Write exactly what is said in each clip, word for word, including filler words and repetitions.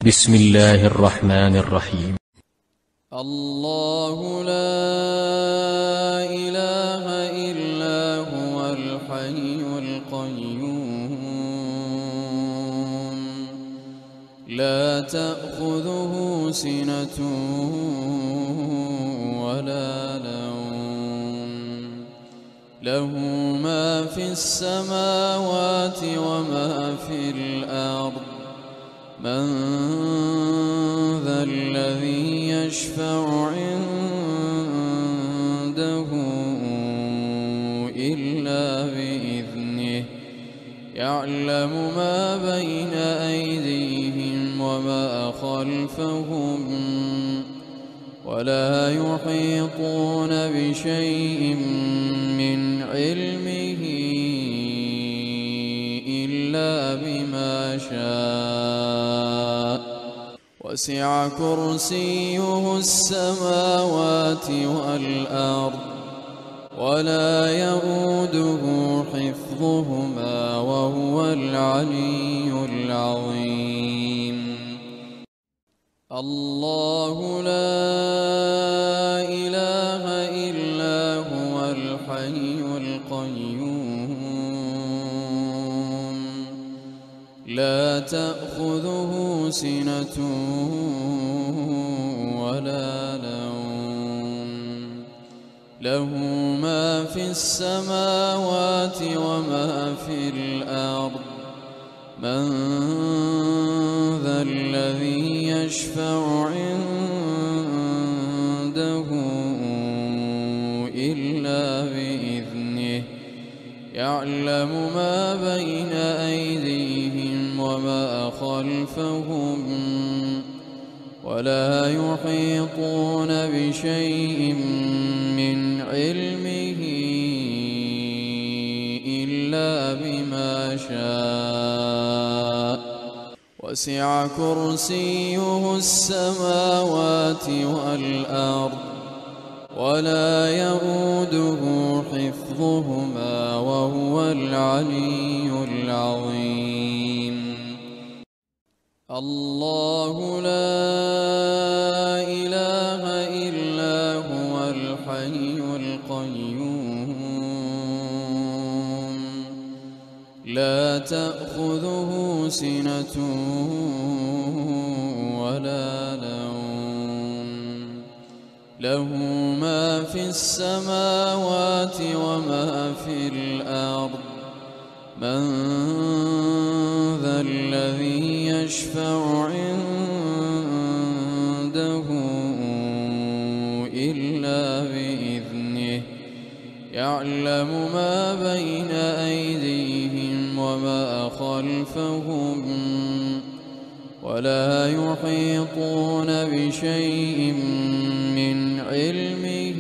بسم الله الرحمن الرحيم. الله لا إله إلا هو الحي القيوم لا تأخذه سنة ولا نوم له ما في السماوات وما في الأرض من ذا الذي يشفع عنده إلا بإذنه يعلم ما بين أيديهم وما خلفهم ولا يحيطون بشيء من علمه إلا بما شاء وسع كرسيه السماوات والأرض ولا يئوده حفظهما وهو العلي العظيم. الله لا إله إلا هو الحي القيوم لا تأخذه سنة ولا نوم له ما في السماوات وما في الأرض من ذا الذي يشفع عنده إلا بإذنه يعلم ما بين أيديهم وما خلفهم ولا يحيطون بشيء من علمه إلا بما شاء وسع كرسيه السماوات والأرض ولا يئوده حفظهما وهو العلي العظيم. الله لا إله إلا هو الحي القيوم لا تأخذه سنة ولا نوم له ما في السماوات وما في الأرض من ذا الذي يشفع عنده إلا بإذنه يعلم ما بين أيديهم وما خلفهم ولا يحيطون بشيء من علمه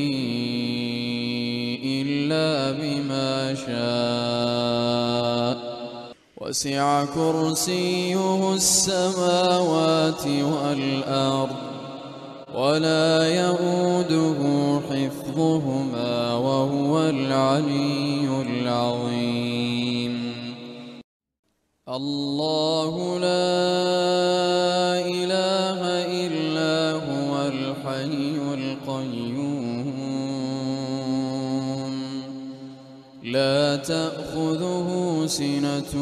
إلا بما شاء وسع كرسيه السماوات والأرض ولا يئوده حفظهما وهو العلي العظيم. الله لا إله إلا هو الحي القيوم لا تأخذه سنة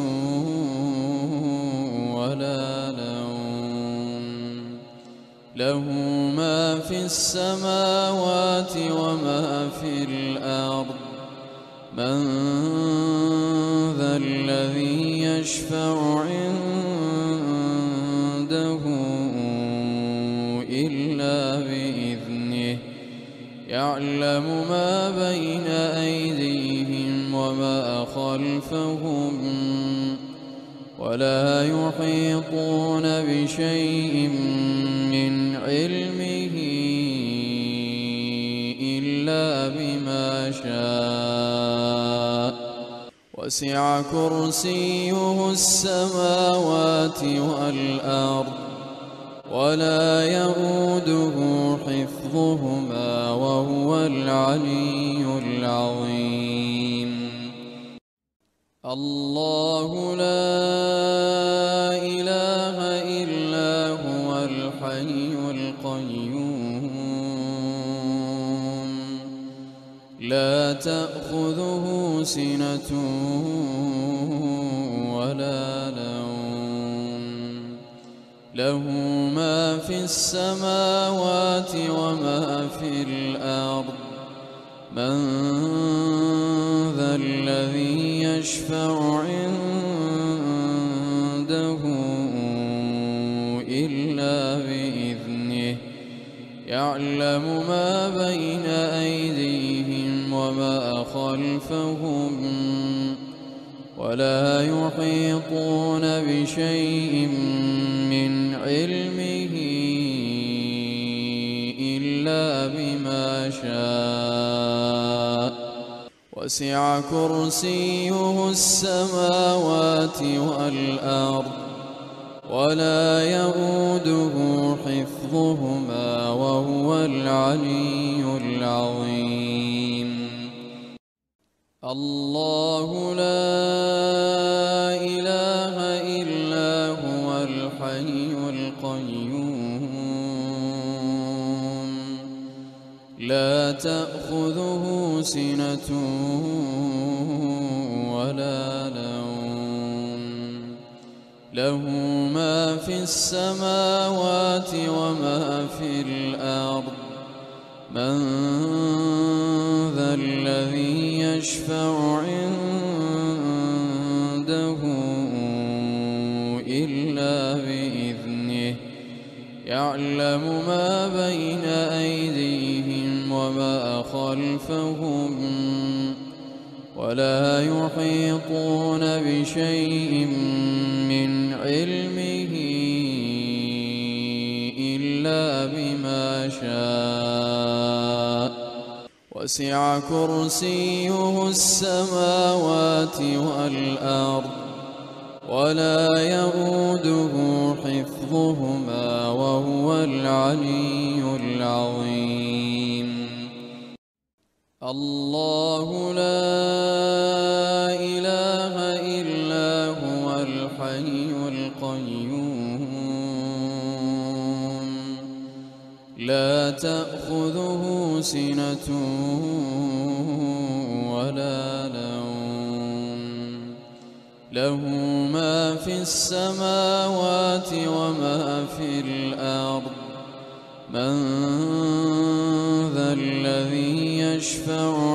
ولا نوم له ما في السماوات وما في الأرض من ذا الذي يشفع عنده إلا بإذنه يعلم ما بين أيديهم وما خلفهم ولا يحيطون بشيء من علمه إلا بما شاء وسع كرسيه السماوات والأرض ولا يئوده حفظهما وهو العلي العظيم. الله لا إله إلا لا تأخذه سنة ولا نوم له ما في السماوات وما في الأرض من ذا الذي يشفع عنده إلا بإذنه يعلم ما بين أيديهم وما خلفهم ولا يحيطون بشيء من علمه إلا بما شاء وسع كرسيه السماوات والأرض ولا يئوده حفظهما وهو العلي العظيم الله لا إله إلا هو الحي القيوم لا تأخذه سنة ولا نوم له ما في السماوات وما في الأرض من ذا الذي يشفع عنده إلا بإذنه يعلم ما بين أيديهم وما خلفهم ولا يحيطون بشيء من علمه إلا بما شاء وسع كرسيه السماوات والأرض ولا يئوده حفظهما وهو العلي العظيم الله لا إله إلا هو الحي القيوم لا تأخذه سنة ولا نوم له ما في السماوات وما في الأرض من ذا الذي يشفع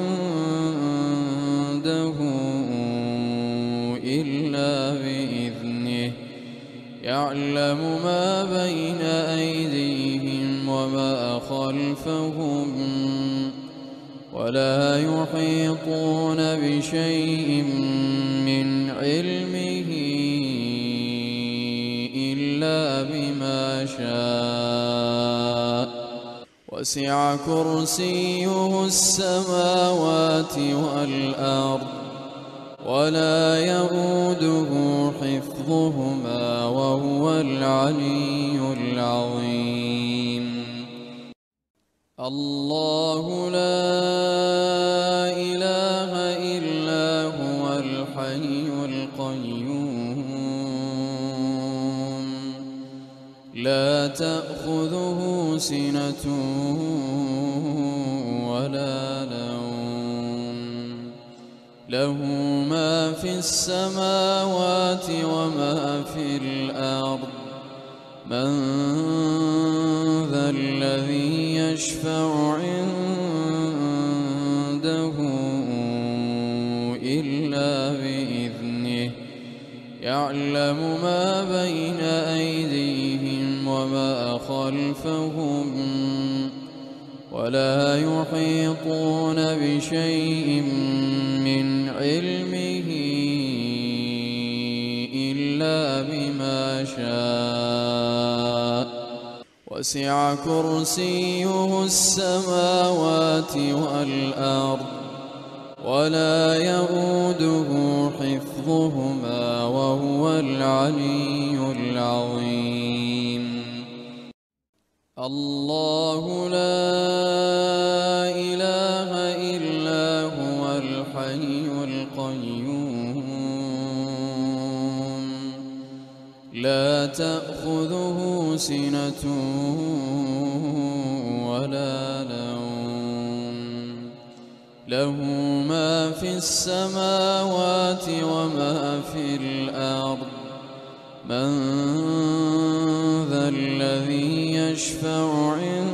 عنده إلا بإذنه يعلم ما بين أيديهم وما خلفهم ولا يحيطون بشيء من علمه إلا بما شاء وسع كرسيه السماوات والأرض ولا يئوده حفظهما وهو العلي العظيم الله لا إله إلا هو الحي القيوم لا تأخذه سنة ولا نوم له ما في السماوات وما في الأرض من ذا الذي يشفع عنده إلا بإذنه يعلم ما بين أيديهم وما خلفهم ولا يحيطون بشيء من علمه إلا بما شاء وسع كرسيه السماوات والأرض ولا يئوده حفظهما وهو العلي العظيم الله لا إله إلا هو الحي القيوم لا تأخذه سنة ولا نوم له ما في السماوات وما في الأرض من ذا الذي يشفع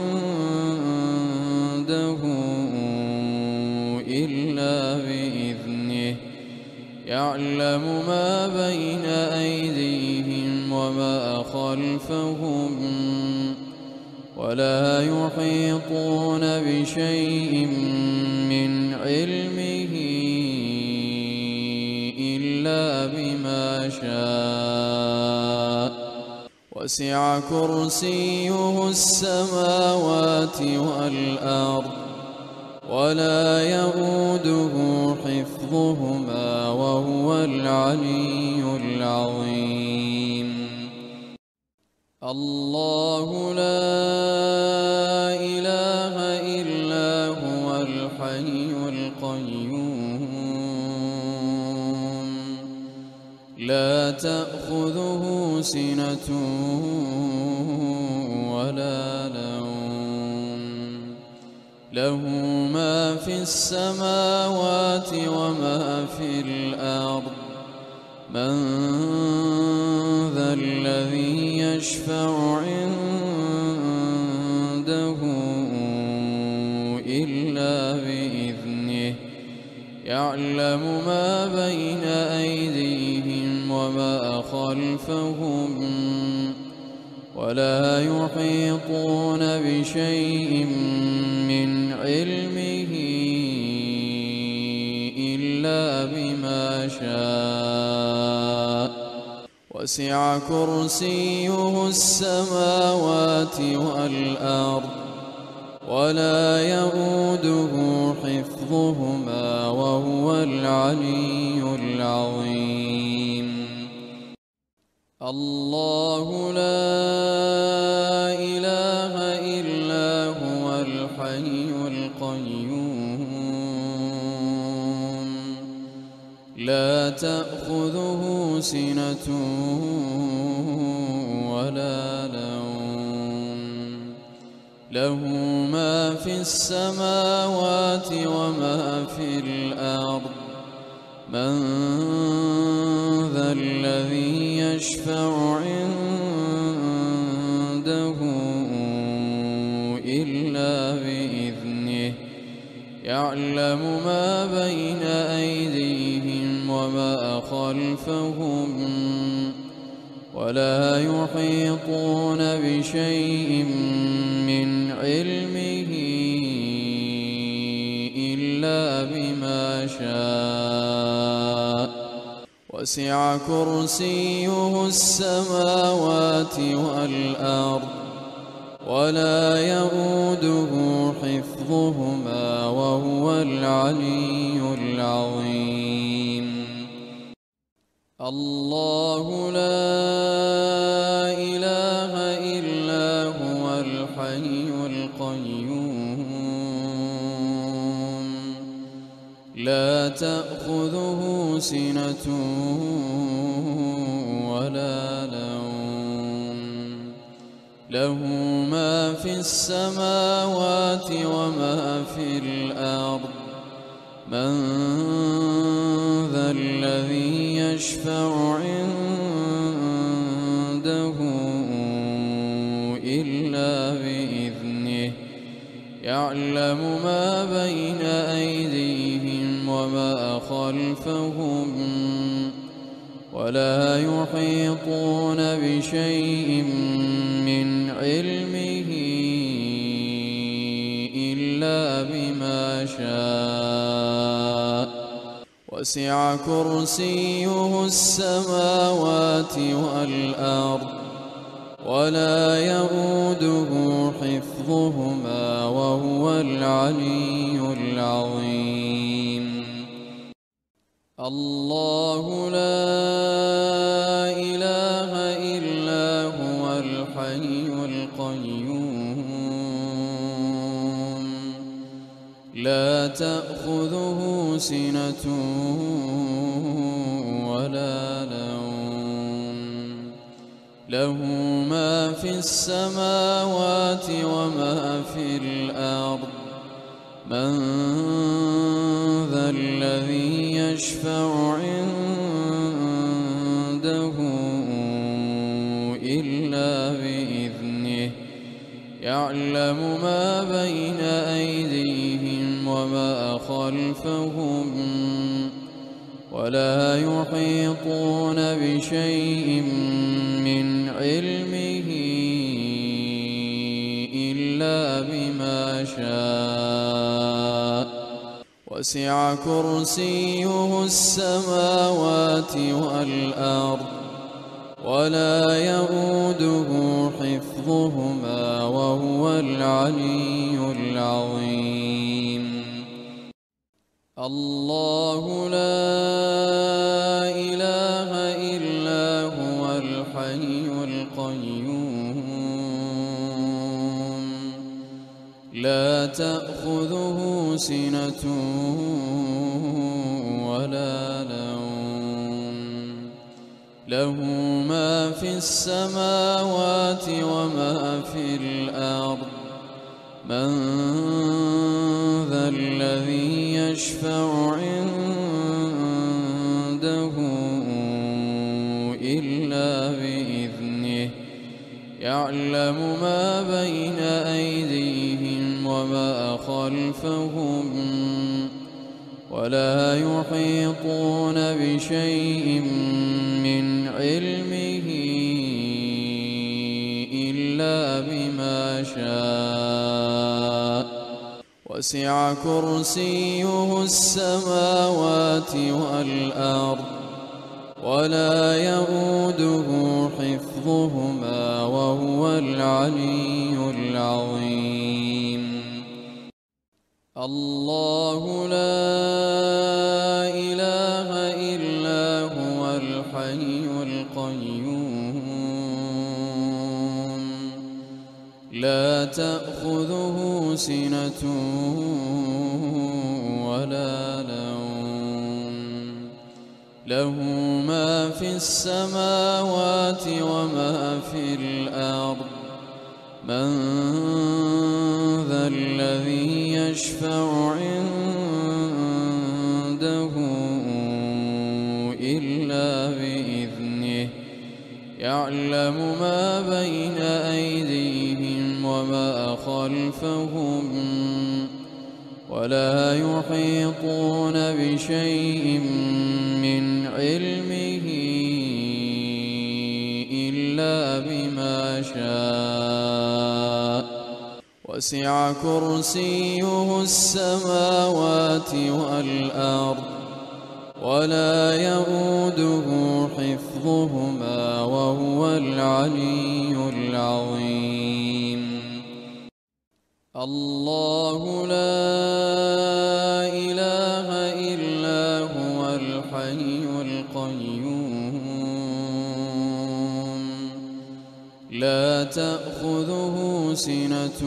عنده إلا بإذنه يعلم ما بين أيديهم وما خلفهم ولا يحيطون بشيء من علمه إلا بما شاء وسع كرسيه السماوات والأرض ولا يئوده حفظهما وهو العلي العظيم. الله لا إله إلا هو الحي القيوم لا تأخذه سنة ولا نوم له ما في السماوات وما في الأرض من ذا الذي يشفع عنده إلا بإذنه يعلم ما بين أيديهم وما خلفهم ولا يحيطون بشيء من علمه إلا بما شاء وسع كرسيه السماوات والأرض ولا يئوده حفظهما وهو العلي العظيم. الله لا إله إلا هو الحي القيوم لا تأخذه سنة ولا نوم له ما في السماوات وما في الأرض من ذا الذي يشفع عنده إلا بإذنه يعلم ما بين أيديهم وما خلفهم ولا يحيطون بشيء من علمه إلا بما شاء وسع كرسيه السماوات والأرض ولا يئوده حفظهما وهو العلي العظيم. الله لا إله إلا هو الحي القيوم لا تأخذه سنة ولا نوم له ما في السماوات وما في الأرض من ذا الذي يشفع عنده إلا بإذنه يعلم ما بين أيديهم وما خلفهم ولا يحيطون بشيء من علمه إلا بما شاء وسع كرسيه السماوات والأرض ولا يئوده حفظهما وهو العلي العظيم. الله لا إله إلا هو الحي القيوم لا تأخذه سنة ولا نوم له ما في السماوات وما في الأرض من ذا الذي يشفع عنده إلا بإذنه يعلم ما بين أيديهم وما خلفهم ولا يحيطون بشيء من علمه إلا بما شاء وسع كرسيه السماوات والأرض ولا يئوده حفظهما وهو العلي العظيم. الله لا إله إلا هو الحي القيوم لا تأخذه سنة ولا نوم له ما في السماوات وما في الأرض من ذا الذي يشفع عنده إلا بإذنه يعلم ما بين أيديهم وما خلفهم ولا يحيطون بشيء من علمه إلا بما شاء وسع كرسيه السماوات والأرض ولا يئوده حفظهما وهو العلي العظيم. الله لا إله إلا هو الحي القيوم لا تأخذه سنة ولا نوم له ما في السماوات وما في الأرض من ذا الذي يشفع عنده إلا بإذنه يعلم ما بين أيديهم وما خلفهم ولا يحيطون بشيء من علمه إلا بما شاء وسع كرسيه السماوات والأرض ولا يئوده حفظهما وهو العلي العظيم. الله لا إله إلا هو الحي القيوم لا تأخذه سنة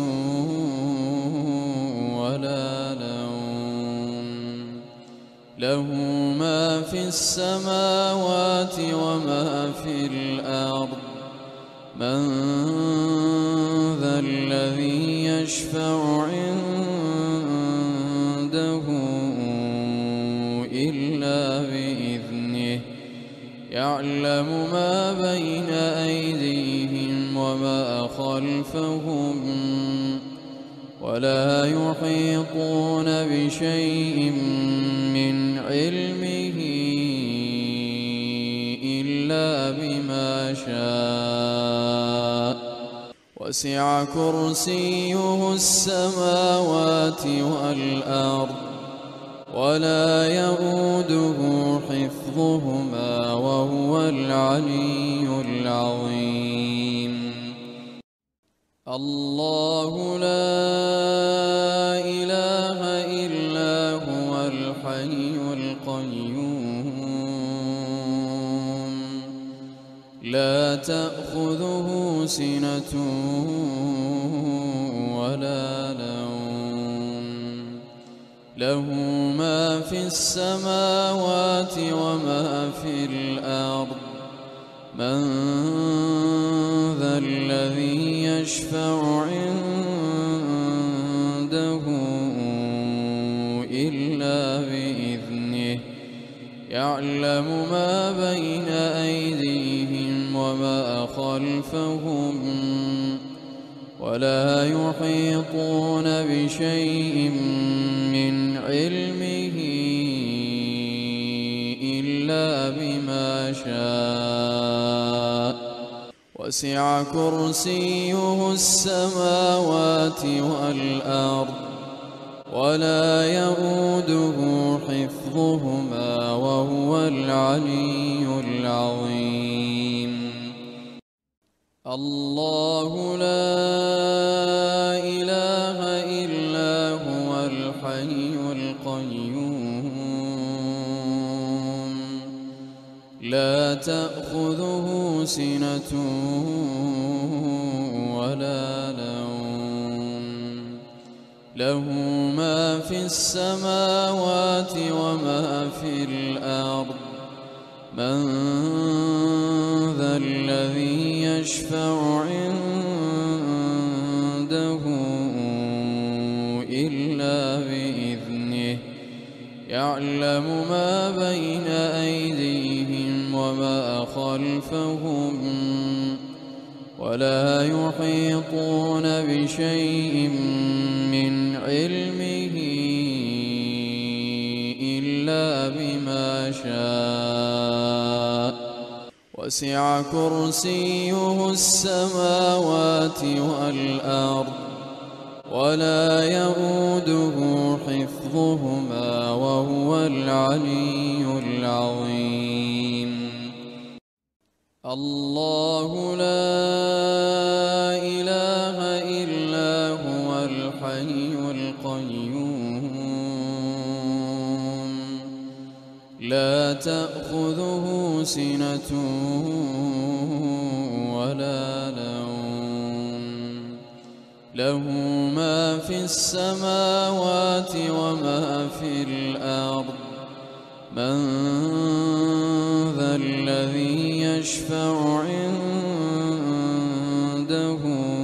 ولا نوم له ما في السماوات وما في الأرض من ذا الذي يشفع عنده إلا بإذنه يعلم ما بين أيديهم وما خلفهم ولا يحيطون بشيء من علمه إلا بما شاء وسع كرسيه السماوات والأرض ولا يئوده حفظهما وهو العلي العظيم. الله لا إله إلا هو الحي القيوم لا تأخذه سنة ولا نوم له ما في السماوات وما في الأرض من ذا الذي يشفع عنده إلا بإذنه يعلم ما بين أيديهم وما خلفهم ولا يحيطون بشيء من علمه إلا بما شاء وسع كرسيه السماوات والأرض ولا يئوده حفظهما وهو العلي العظيم. الله لا إله إلا هو الحي القيوم لا تأخذه سنة ولا نوم له ما في السماوات وما في الأرض من ذا الذي يشفع عنده إلا بإذنه يعلم ما بين أيديهم وما خلفهم ولا يحيطون بشيء من علمه إلا بما شاء وسع كرسيه السماوات والأرض ولا يئوده حفظهما وهو العلي العظيم. الله لا إله إلا هو الحي القيوم لا تأخذه سنة ولا نوم له ما في السماوات وما في الأرض من ذا الذي يشفع عنده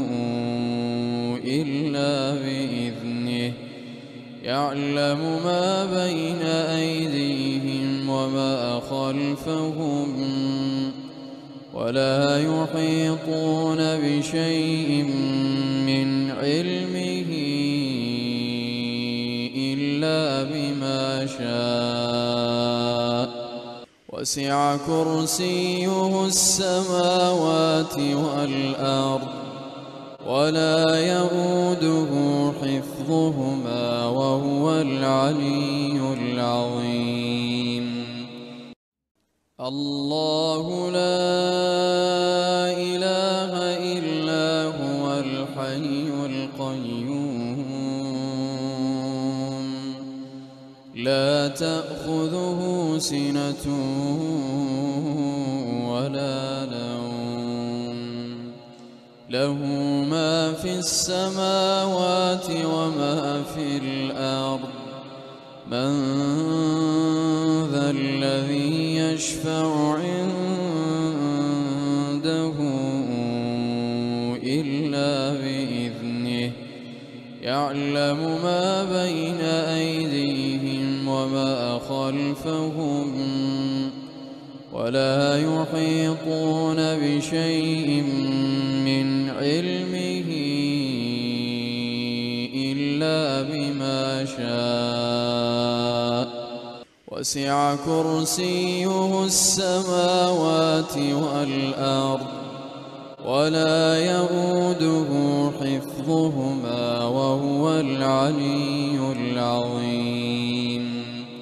إلا بإذنه يعلم ما بين أيديهم وما خلفهم ولا يحيطون بشيء من علمه إلا بما شاء وسع كرسيه السماوات والأرض ولا يئوده حفظهما وهو العلي العظيم. الله لا إله إلا هو الحي القيوم لا تأخذه سنة ولا نوم له ما في السماوات وما في الأرض من ذا الذي يشفع عنده إلا بإذنه يعلم ما بين أيديهم وما خلفهم ولا يحيطون بشيء من علمه إلا بما شاء وسع كرسيه السماوات والأرض ولا يئوده حفظهما وهو العلي العظيم.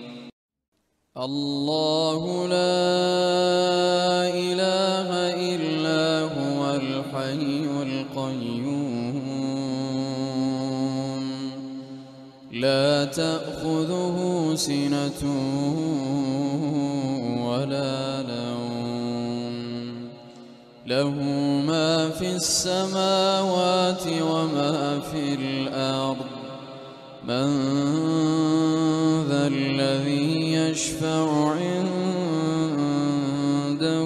الله لا إله إلا هو الحي القيوم لا تأخذه سنة ولا نوم له ما في السماوات وما في الأرض من ذا الذي يشفع عنده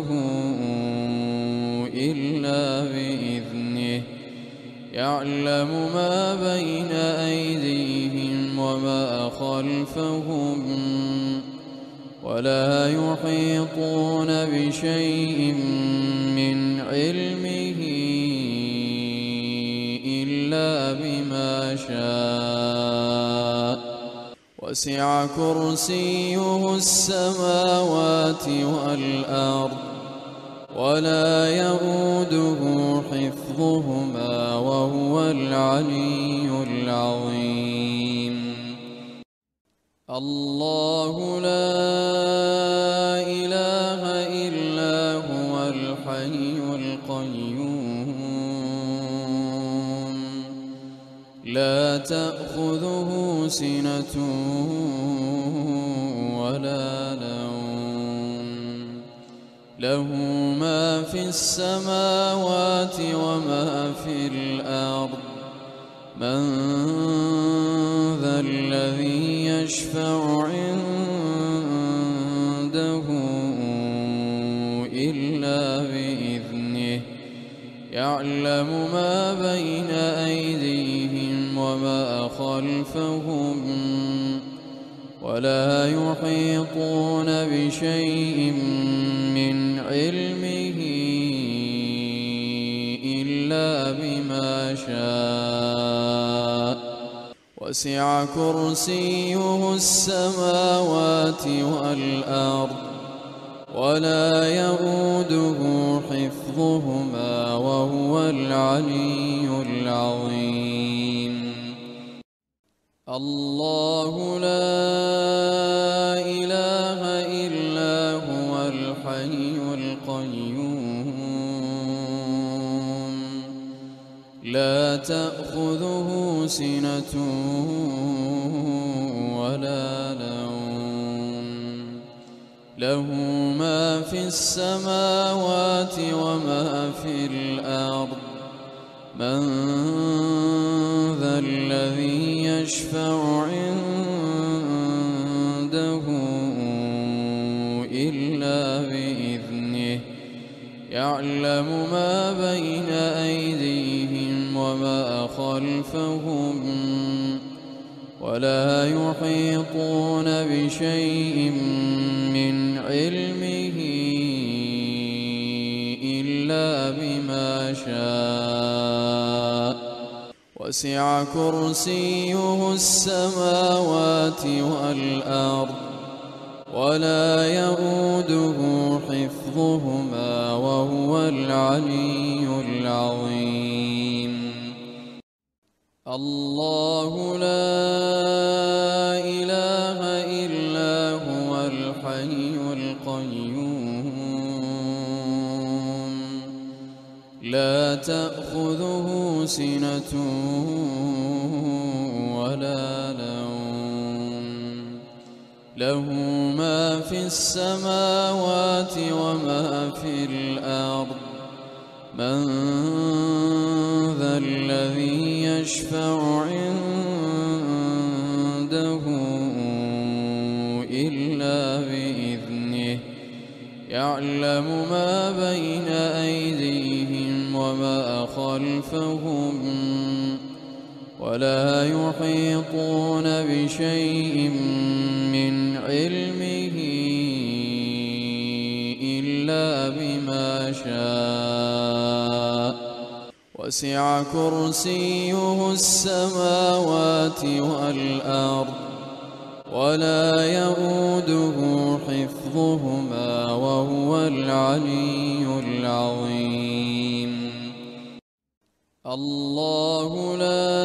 إلا بإذنه يعلم ما بين أيديهم وما خلفهم ولا يحيطون بشيء من علمه إلا بما شاء وسع كرسيه السماوات والأرض ولا يئوده حفظهما وهو العلي العظيم. الله لا إله إلا هو الحي القيوم لا تأخذه سنة ولا نوم له ما في السماوات وما في الأرض من ذا الذي يشفع عنده إلا بإذنه يعلم ما بين أيديهم وما خلفهم ولا يحيطون بشيء من علمه إلا بما شاء وسع كرسيه السماوات والأرض ولا يئوده حفظهما وهو العلي العظيم. الله لا إله إلا هو الحي القيوم لا تأخذه سنة ولا نوم له ما في السماوات وما في الأرض من ذا الذي يشفع عنده إلا بإذنه يعلم ما بين أيديهم وما خلفهم ولا يحيطون بشيء من علمه إلا بما شاء وسع كرسيه السماوات والأرض ولا يئوده حفظهما وهو العلي العظيم. الله لا إله إلا هو الحي القيوم لا تأخذه سنة ولا نوم له ما في السماوات وما في الأرض من ذا الذي يشفع عنده إلا بإذنه يعلم ما بين أيديهم وما خلفهم ولا يحيطون بشيء من علمه إلا بما شاء وسع كرسيه السماوات والأرض ولا يئوده حفظهما وهو العلي العظيم. الله لا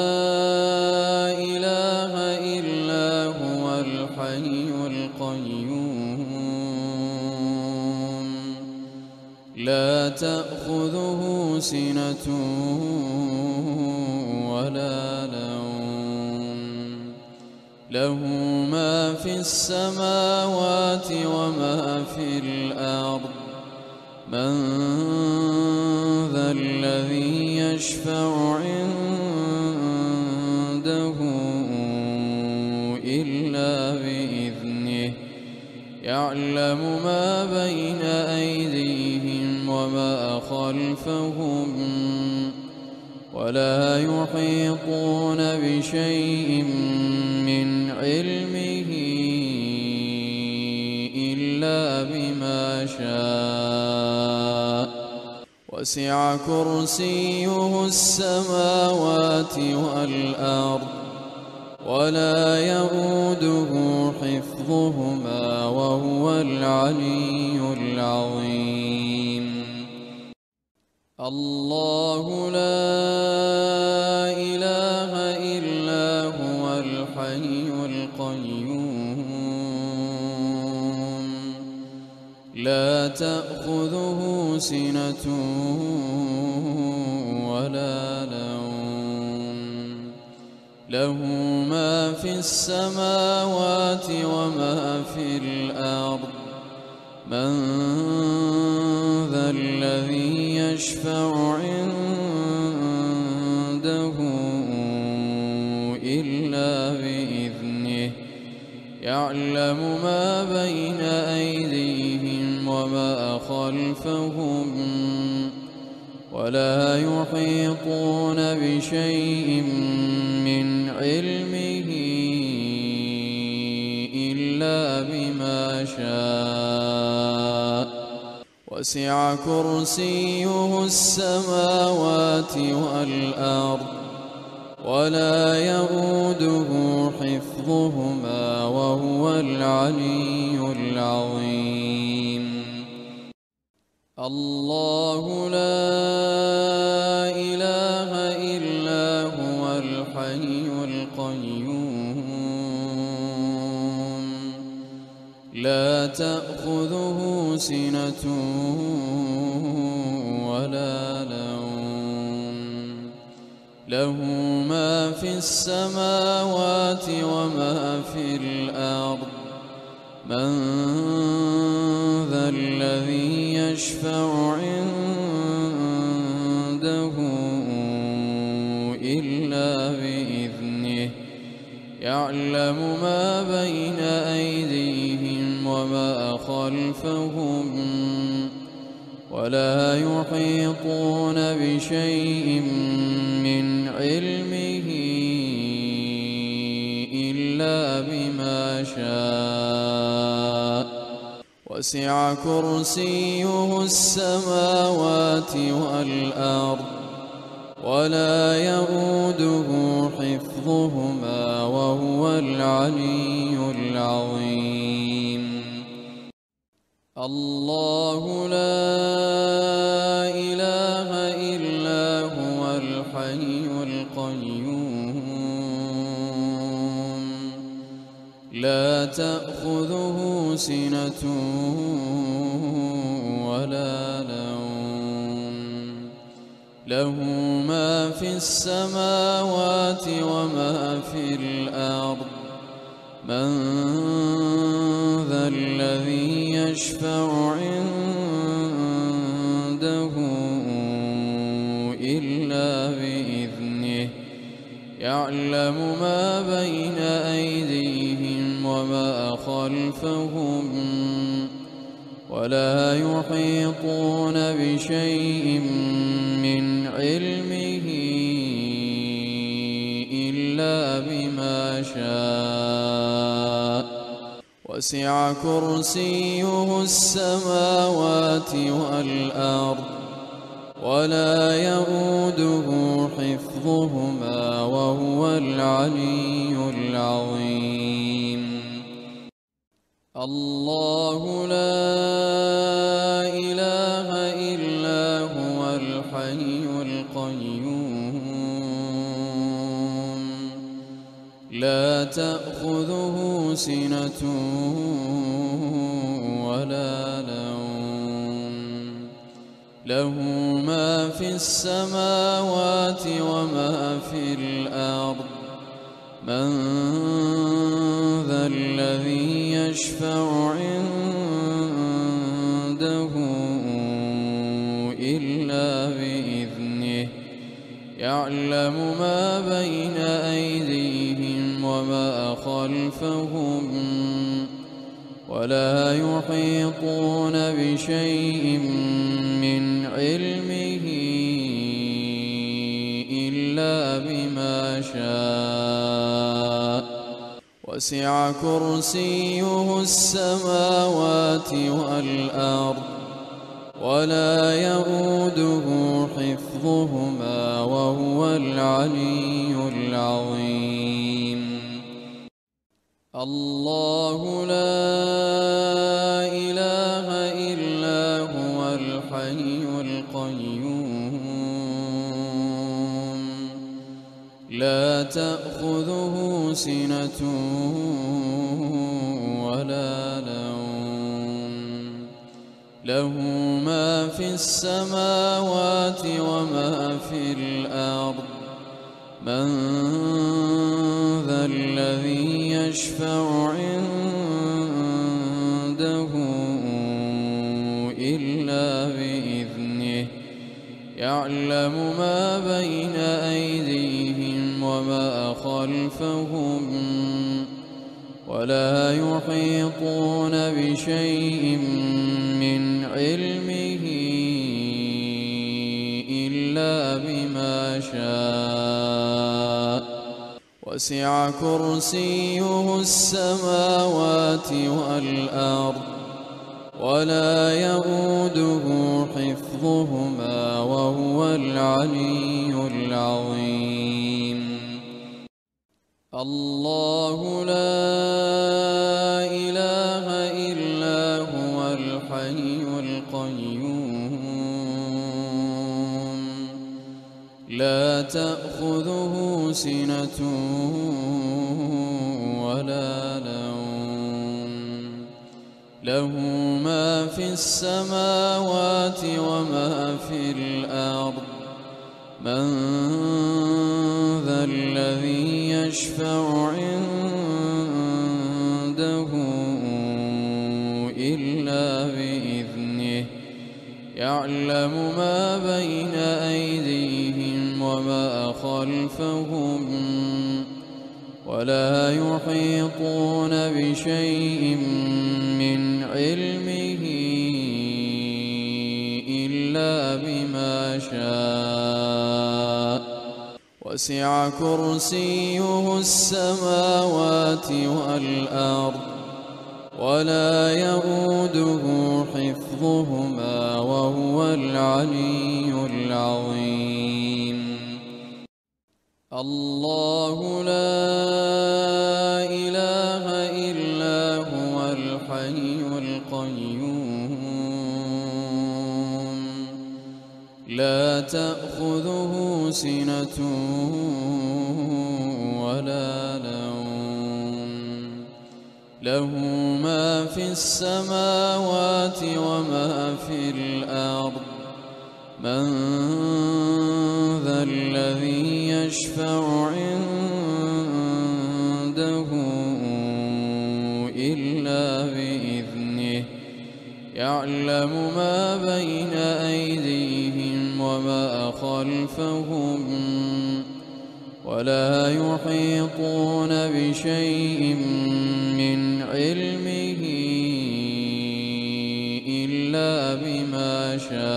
إله إلا هو الحي القيوم لا تأخذه سنة ولا نوم له ما في السماوات وما في الأرض من ذا الذي يشفع عنده إلا بإذنه يعلم ما بين أيديهم وما خلفهم ولا يحيطون بشيء من علمه وسع كرسيه السماوات والأرض ولا يئوده حفظهما وهو العلي العظيم. الله لا إله إلا هو الحي القيوم لا تأخذه سنة ولا نوم له ما في السماوات وما في الأرض من ذا الذي يشفع عنده إلا بإذنه يعلم ما بين أيديهم وما خلفهم ولا يحيطون بشيء من علمه إلا بما شاء وسع كرسيه السماوات والأرض ولا يئوده حفظهما وهو العلي العظيم. الله لا إله إلا هو الحي القيوم لا تأخذه سنة ولا نوم له ما في السماوات وما في الأرض من ذا الذي يشفع عنده إلا بإذنه يعلم ما بين أيديهم وما خلفهم ولا يحيطون بشيء من علمه إلا بما شاء وسع كرسيه السماوات والأرض ولا يئوده حفظهما وهو العلي العظيم. الله لا إله إلا هو الحي القيوم لا تأخذه سنة ولا نوم له ما في السماوات وما في الأرض من ذا الذي يشفع عنده إلا بإذنه يعلم ما بين أيديهم وما خلفهم ولا يحيطون بشيء من علمه إلا بما شاء وسع كرسيه السماوات والأرض ولا يئوده حفظهما وهو العلي العظيم. الله لا إله إلا هو الحي القيوم لا تأخذه سنة ولا نوم له ما في السماوات وما في الأرض من ذا الذي يشفع عنده إلا بإذنه يعلم ما بين أيديهم وما خلفهم ولا يحيطون بشيء من علمه إلا بما شاء وسع كرسيه السماوات والأرض ولا يؤوده حفظهما وهو العلي العظيم. الله لا إله إلا هو الحي القيوم لا تأخذه سنة ولا نوم له ما في السماوات وما في الأرض من ذا الذي يشفع عنده إلا بإذنه يعلم ما بين أيديهم وما خلفهم ولا يحيطون بشيء من علمه إلا بما شاء وسع كرسيه السماوات والأرض ولا يؤوده حفظهما وهو العلي العظيم. الله لا إله إلا هو الحي القيوم لا تأخذه سنة ولا نوم له ما في السماوات وما في الأرض من ذا الذي يشفع عنده إلا بإذنه يعلم ما بين أيديهم وما خلفهم ولا يحيطون بشيء من علمه إلا بما شاء وسع كرسيه السماوات والأرض ولا يؤوده حفظهما وهو العلي العظيم. الله لا إله إلا هو الحي القيوم لا تأخذه سنة ولا نوم له ما في السماوات وما في الأرض من ذا الذي يشفع عنده إلا بإذنه يعلم ما بين أيديهم وما خلفهم ولا يحيطون بشيء من علمه إلا بما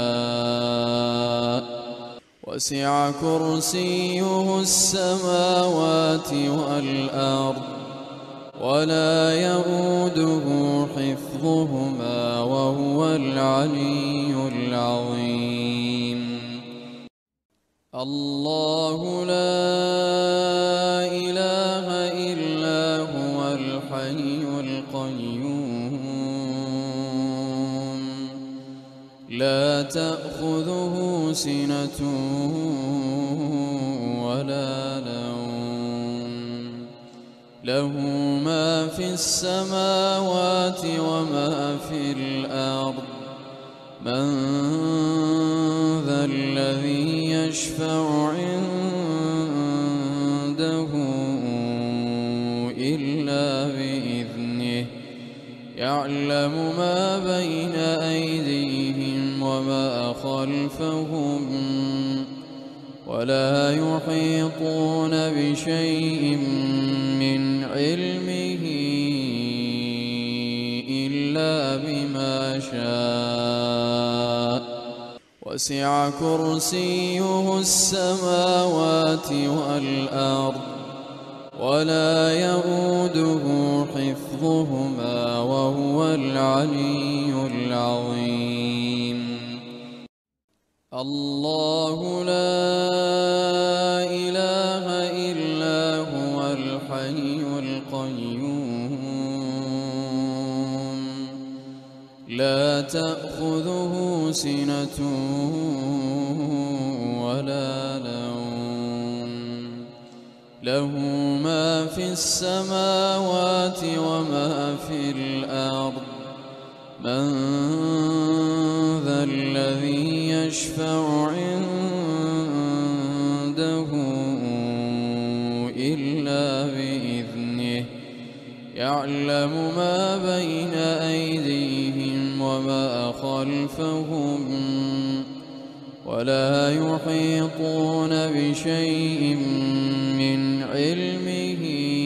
شاء وسع كرسيه السماوات والأرض ولا يؤوده حفظهما وهو العلي العظيم. الله لا إله إلا هو الحي القيوم لا تأخذه سنة ولا نوم له ما في السماوات وما في الأرض من ذا الذي يشفع عنده إلا بإذنه يعلم ما بين أيديهم وما خلفهم ولا يحيطون بشيء من علمه إلا بما شاء وسع كرسيه السماوات والأرض ولا يؤوده حفظهما وهو العلي العظيم. الله لا إله إلا هو الحي القيوم لا تأخذه سنة ولا نوم له ما في السماوات وما في الأرض من ذا الذي يشفع عنده إلا بإذنه يعلم ما بين أيديهم وما خلفهم ولا يحيطون بشيء من علمه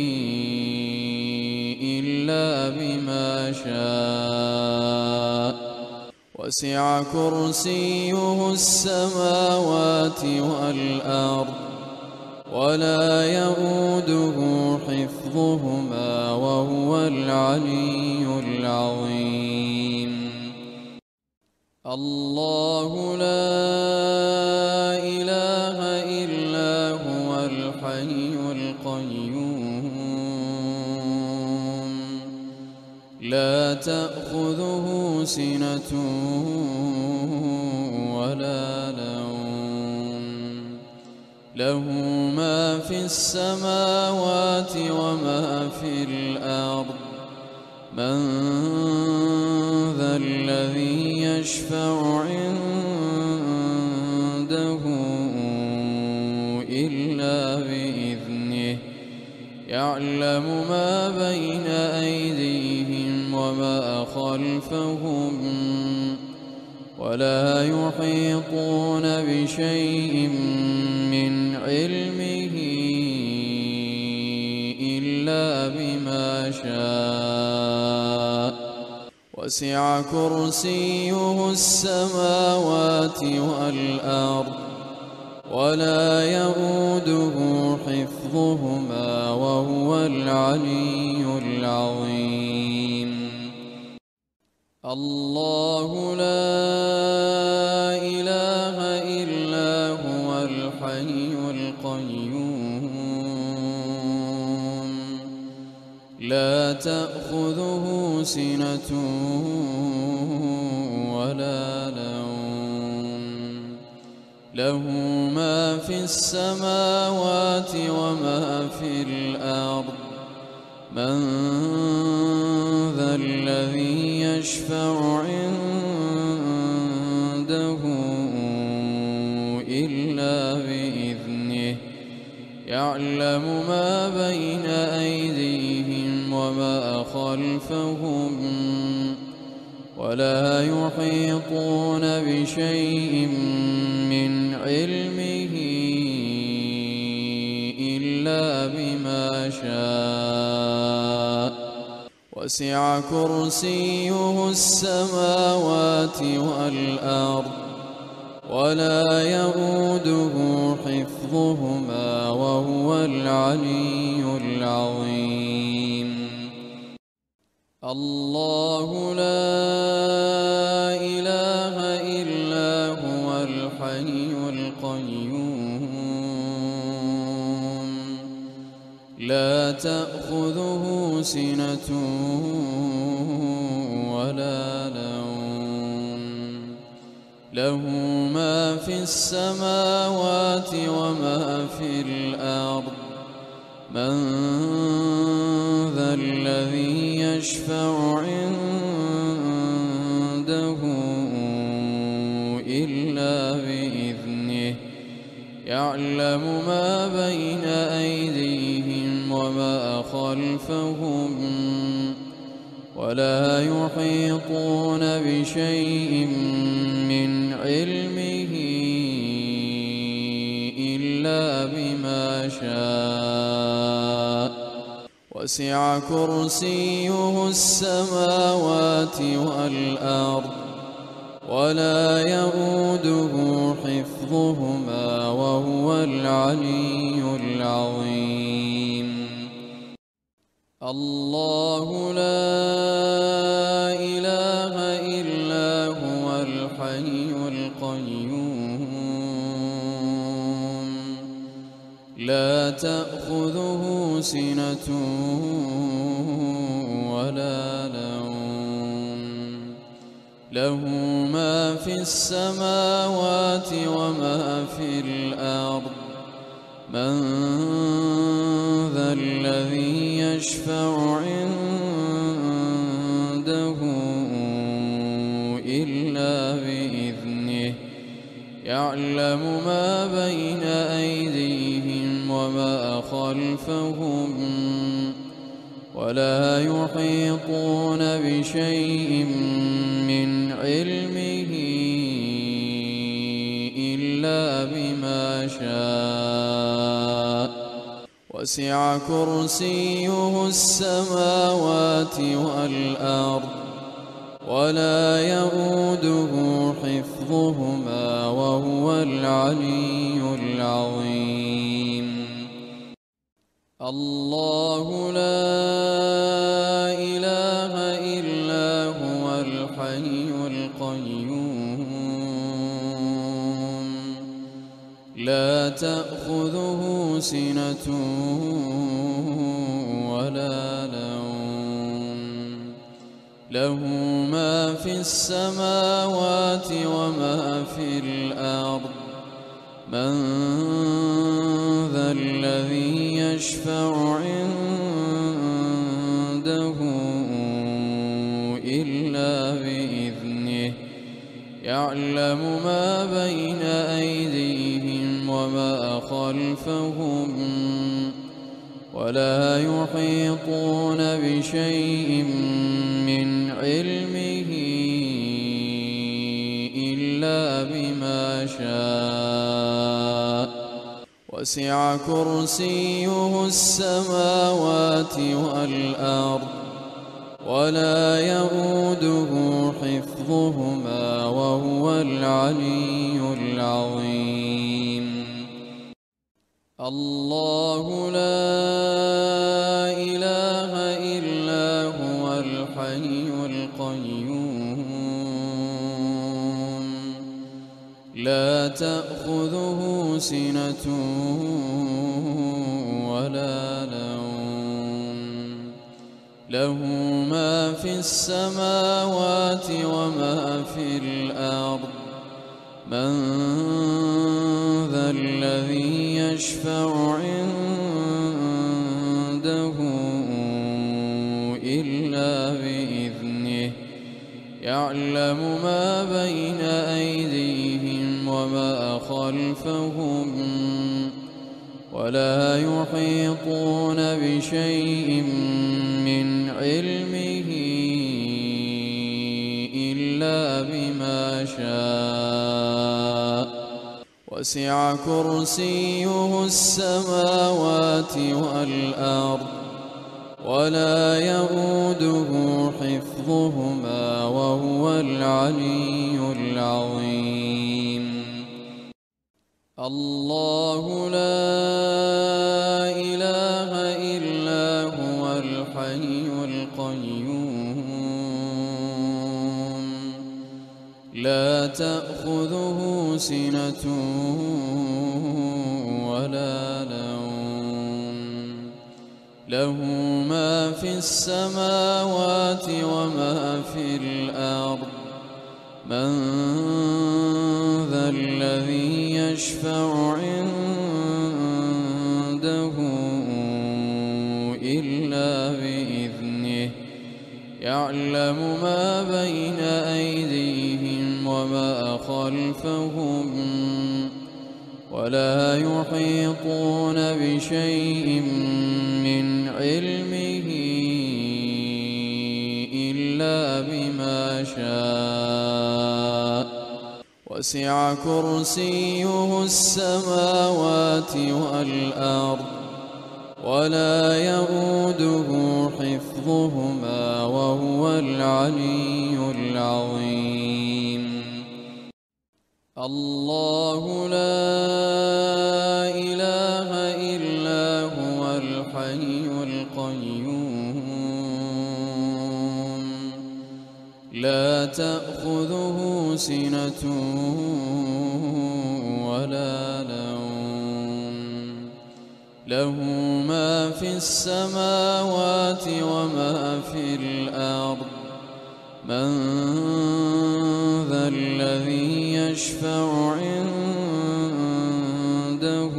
إلا بما شاء وسع كرسيه السماوات والأرض ولا يئوده حفظهما وهو العلي العظيم الله لا إله إلا هو الحي القيوم لا تأخذه سنة ولا نوم له ما في السماوات وما في الأرض من ذا الذي يشفع عنده إلا بإذنه يعلم ما بين أيديهم وما خلفهم ولا يحيطون بشيء من علمه إلا بما شاء وسع كرسيه السماوات والأرض ولا يئوده حفظهما وهو العلي العظيم الله لا إله إلا هو الحي القيوم لا تأخذه سنة ولا نوم له ما في السماوات وما في الأرض من ذا الذي يشفع عنده إلا بإذنه يعلم ما بين أيديهم وما خلفهم ولا يحيطون بشيء من علمه إلا بما شاء وسع كرسيه السماوات والأرض ولا يئوده حفظهما وهو العلي العظيم الله لا إله إلا هو الحي القيوم لا تأخذه سنة ولا نوم له ما في السماوات وما في الأرض من ذا الذي يشفع عنده إلا بإذنه يعلم ما بين أيديهم وما خلفهم ولا يحيطون بشيء من علمه إلا بما شاء وسع كرسيه السماوات والأرض ولا يئوده حفظهما وهو العلي العظيم الله لا إله إلا هو الحي القيوم لا تأخذه سنة ولا نوم له ما في السماوات وما في الأرض من ذا الذي يشفع عنده إلا بإذنه يعلم ما بين أيديهم وما خلفهم ولا يحيطون بشيء من علمه إلا بما شاء وسع كرسيه السماوات والأرض ولا يؤوده حفظهما وهو العلي العظيم الله لا إله إلا هو الحي القيوم لا تأخذه سنة ولا نوم له ما في السماوات وما في الأرض من ذا الذي يشفع عنده إلا بإذنه يعلم ما بين أيديهم وما خلفهم ولا يحيطون بشيء من علمه إلا بما شاء وسع كرسيه السماوات والأرض ولا يؤوده حفظهما وهو العلي العظيم الله لا إله إلا هو الحي القيوم لا تأخذه سنة ولا نوم له ما في السماوات وما في الأرض من ذا الذي يشفع عنده إلا بإذنه يعلم ما بين أيديهم وما خلفهم ولا يحيطون بشيء من علمه إلا بما شاء وسع كرسيه السماوات والأرض ولا يؤوده حفظهما وهو العلي العظيم الله لا إله إلا هو الحي القيوم لا تأخذه سنة ولا نوم له ما في السماوات وما في الأرض من ذا الذي يشفع عنده إلا بإذنه يعلم ما بين أيديهم وما خلفهم ولا يحيطون بشيء من علمه إلا بما شاء وسع كرسيه السماوات والأرض ولا يؤوده حفظهما وهو العلي العظيم الله لا إله إلا هو الحي القيوم لا تأخذه سنة ولا نوم له ما في السماوات وما في الأرض من ذا الذي يشفع عنده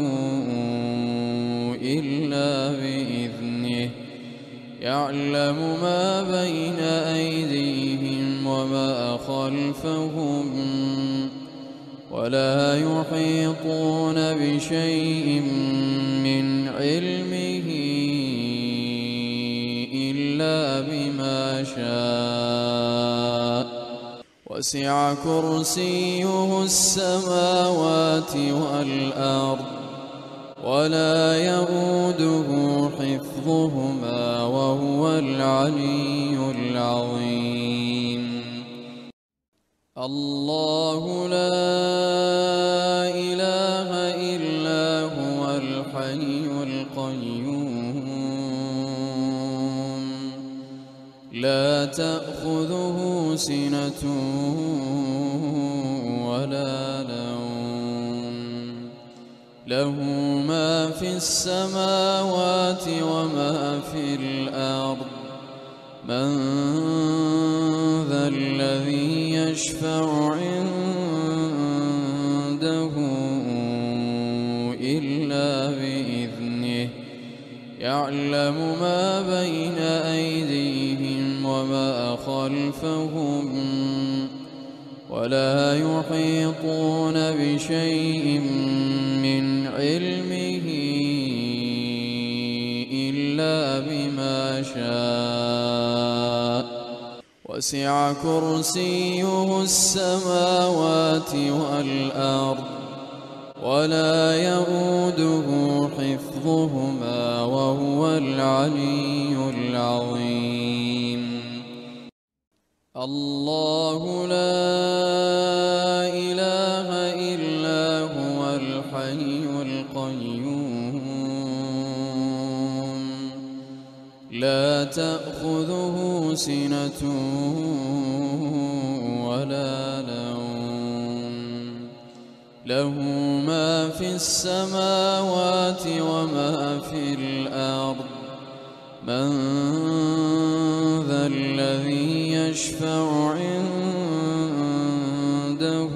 إلا بإذنه يعلم ما بين أيديهم وما خلفهم ولا يحيطون بشيء من علمه إلا بما شاء وسع كرسيه السماوات والأرض ولا يئوده حفظهما وهو العلي العظيم. الله لا إله إلا هو الحي القيوم لا تأخذه سنة ولا نوم له ما في السماوات وما في الأرض من ذا الذي يشفع عنده إلا بإذنه يعلم ما بين أيديهم وما خلفهم ولا يحيطون بشيء من علمه إلا بما شاء وسع كرسيه السماوات والأرض ولا يئوده حفظهما وهو العلي العظيم. الله لا إله إلا هو الحي القيوم لا تأخذه سنة ولا نوم له ما في السماوات وما في الأرض من ذا الذي يشفع عنده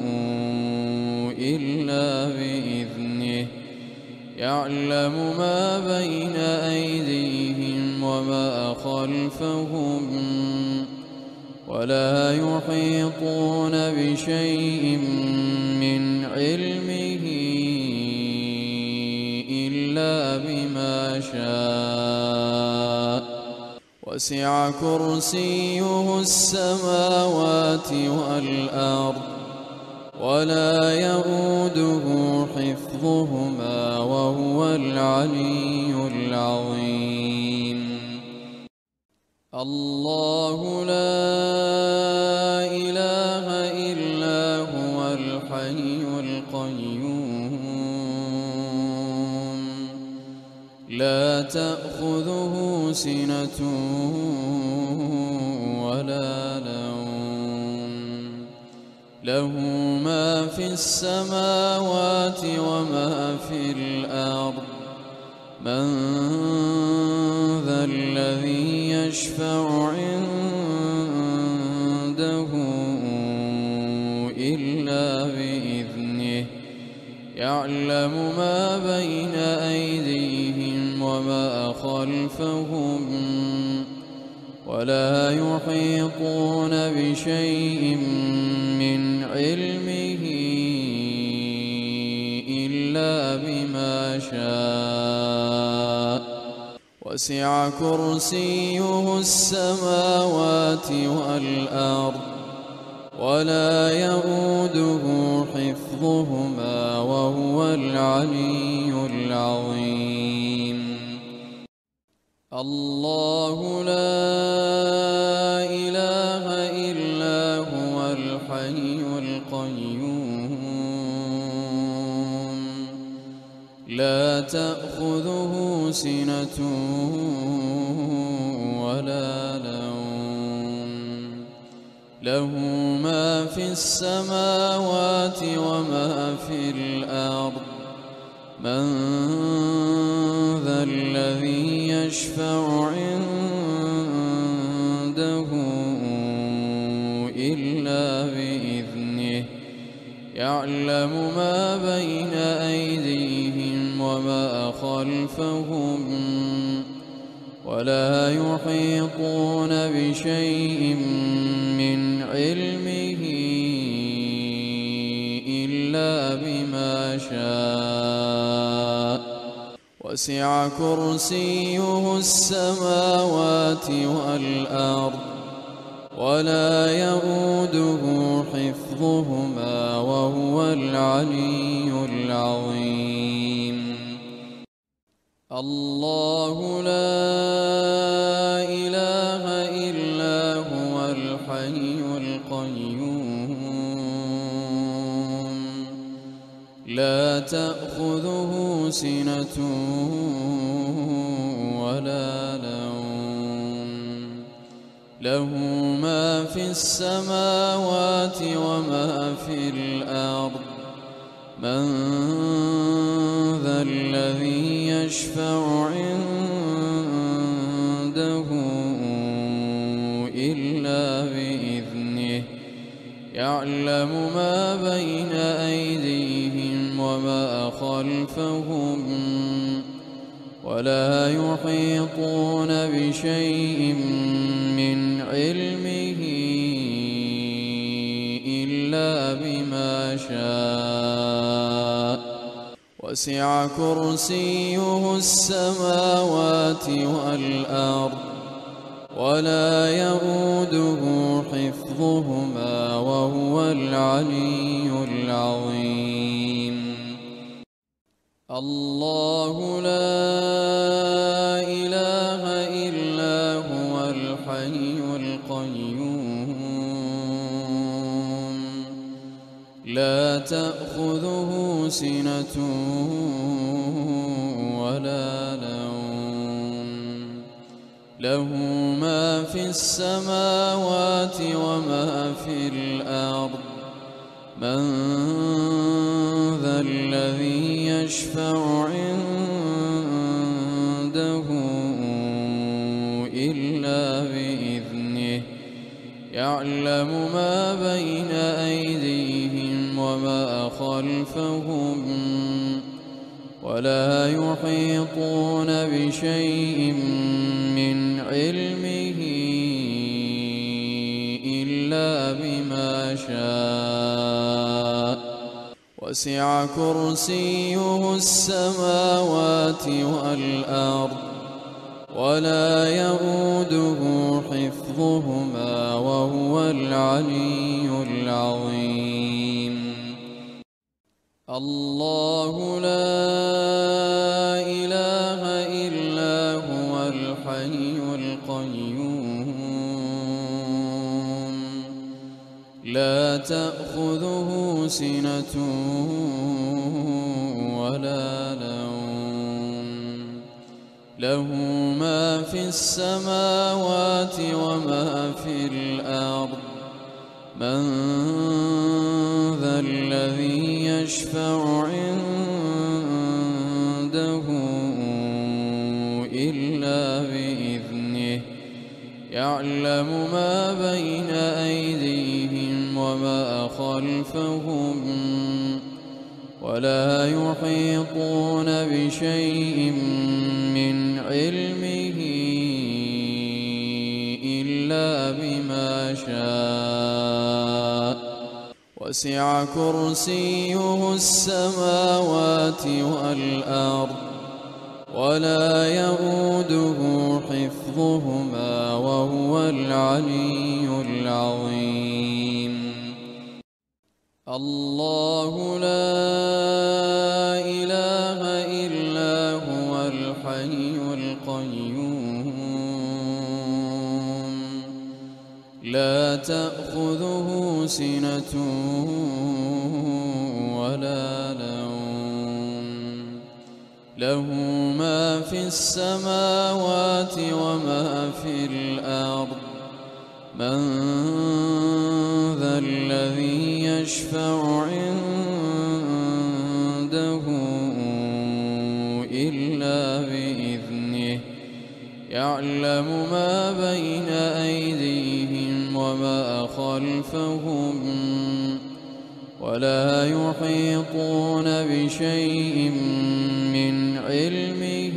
إلا بإذنه يعلم ما بين أيديهم وما خلفهم ولا يحيطون بشيء من علمه إلا بما شاء وسع كرسيه السماوات والأرض ولا يئوده حفظهما وهو العلي العظيم. الله لا إله إلا هو الحي القيوم لا تأخذه سنة ولا نوم له ما في السماوات وما في الأرض من ذا الذي يشفع عنده إلا بإذنه يعلم ما بين أيديهم وما خلفهم ولا يحيطون بشيء من علمه إلا بما شاء وسع كرسيه السماوات والأرض ولا يئوده حفظهما وهو العلي العظيم. الله لا إله إلا هو الحي القيوم لا تأخذه سنة ولا نوم له ما في السماوات وما في الأرض من يشفع عنده إلا بإذنه يعلم ما بين أيديهم وما خلفهم ولا يحيطون بشيء من علمه إلا بما شاء وسع كرسيه السماوات والأرض ولا يئوده حفظهما وهو العلي العظيم. الله لا إله إلا هو الحي القيوم لا تأخذه سنة ولا نوم له ما في السماوات وما في الأرض من ذا الذي يشفع عنده إلا بإذنه يعلم ما بين أيديهم وما خلفهم ولا يحيطون بشيء من علمه إلا بما شاء وسع كرسيه السماوات والأرض ولا يئوده حفظهما وهو العلي العظيم. الله لا إله إلا هو الحي القيوم لا تأخذه سنة ولا نوم له ما في السماوات وما في الأرض من ذا الذي يشفع عنده إلا بإذنه يعلم ما بين أيديهم وما خلفهم ولا يحيطون بشيء من علمه إلا بما شاء وسع كرسيه السماوات والأرض ولا يئوده حفظهما وهو العلي العظيم. الله لا إله إلا هو الحي القيوم لا تأخذه سنة ولا نوم له ما في السماوات وما في الأرض من ذا الذي يشفع عنده إلا بإذنه يعلم ما بين أيديهم وما خلفهم ولا يحيطون بشيء من علمه إلا بما شاء وسع كرسيه السماوات والأرض ولا يئوده حفظهما وهو العلي العظيم. الله لا إله إلا هو الحي القيوم لا تأخذه سنة ولا نوم له ما في السماوات وما في الأرض من ذا الذي يشفع عنده إلا بإذنه يعلم ما بين أيديهم وما خلفهم ولا يحيطون بشيء من علمه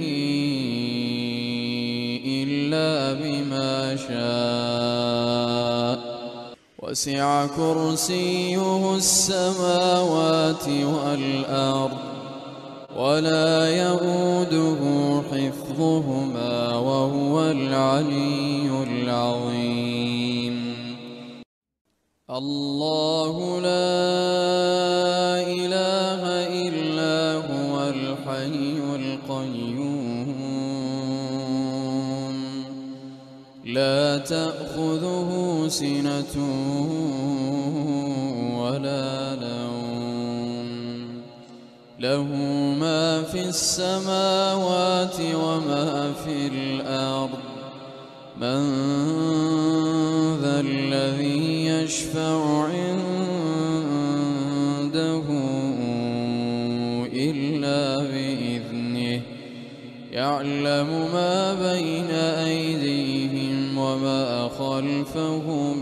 إلا بما شاء وسع كرسيه السماوات والأرض ولا يئوده حفظهما وهو العلي العظيم. الله لا إله إلا هو الحي القيوم لا تأخذه سنة ولا نوم له ما في السماوات وما في الأرض من ذا الذي يشفع عنده إلا بإذنه يعلم ما بين أيديهم وما خلفهم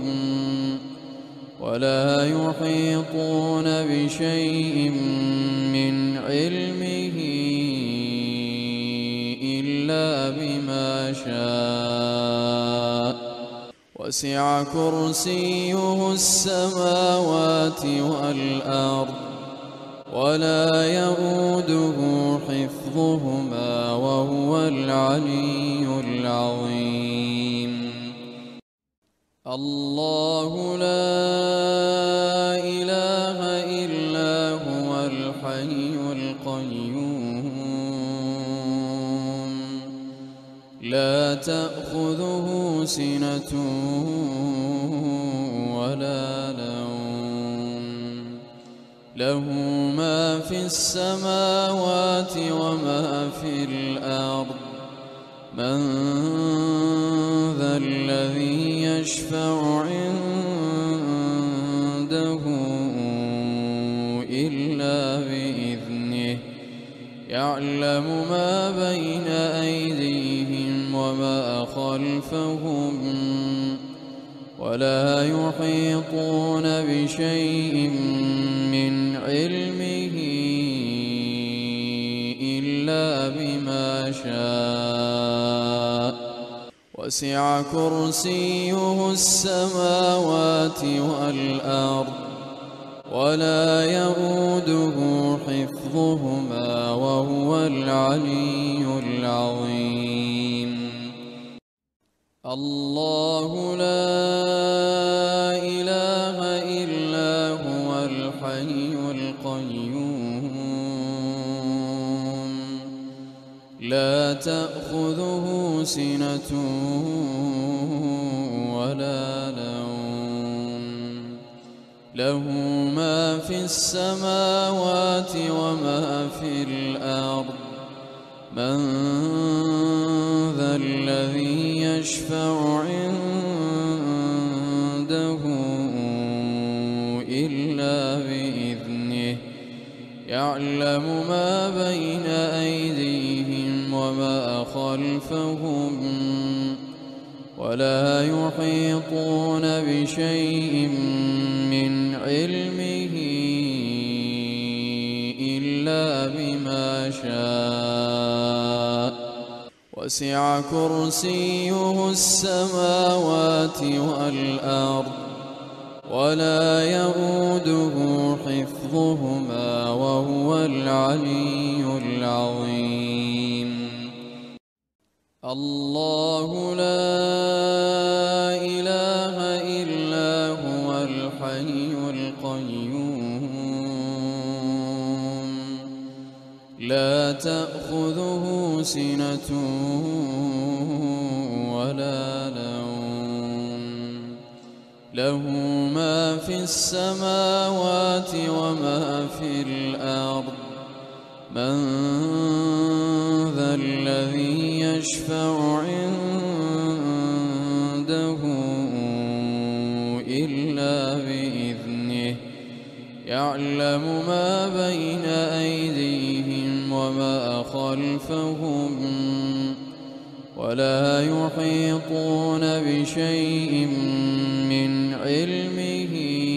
ولا يحيطون بشيء من علمه إلا بما شاء وسع كرسيه السماوات والأرض ولا يئوده حفظهما وهو العلي العظيم. الله لا إله إلا هو الحي القيوم لا تأخذه سنة ولا نوم له ما في السماوات وما في الأرض من ذا الذي يشفع عنده إلا بإذنه يعلم ما بين أيديهم وما خلفهم ولا يحيطون بشيء من علمه إلا بما شاء وسع كرسيه السماوات والأرض ولا يئوده حفظهما وهو العلي العظيم. الله لا إله إلا هو الحي القيوم لا تأخذه سنة ولا نوم له ما في السماوات وما في الأرض من ذا الذي يشفع عنده إلا بإذنه يعلم ما بين أيديهم وما خلفهم ولا يحيطون بشيء من علمه إلا بما شاء وسع كرسيه السماوات والأرض ولا يئوده حفظهما وهو العلي العظيم. الله لا إله إلا هو الحي القيوم لا تأخذه سنة ولا نوم له ما في السماوات وما في الأرض من ذا الذي يشفع عنده إلا بإذنه يعلم ما بين أيديهم وما خلفهم ولا يحيطون بشيء من علمه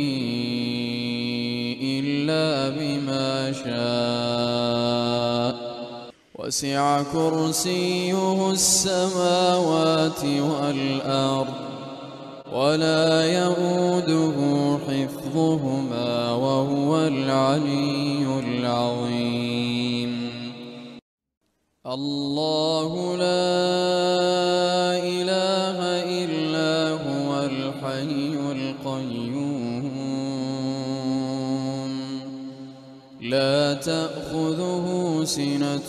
إلا بما شاء وسع كرسيه السماوات والأرض ولا يئوده حفظهما وهو العلي العظيم. الله لا إله إلا هو الحي القيوم لا تأخذه سنة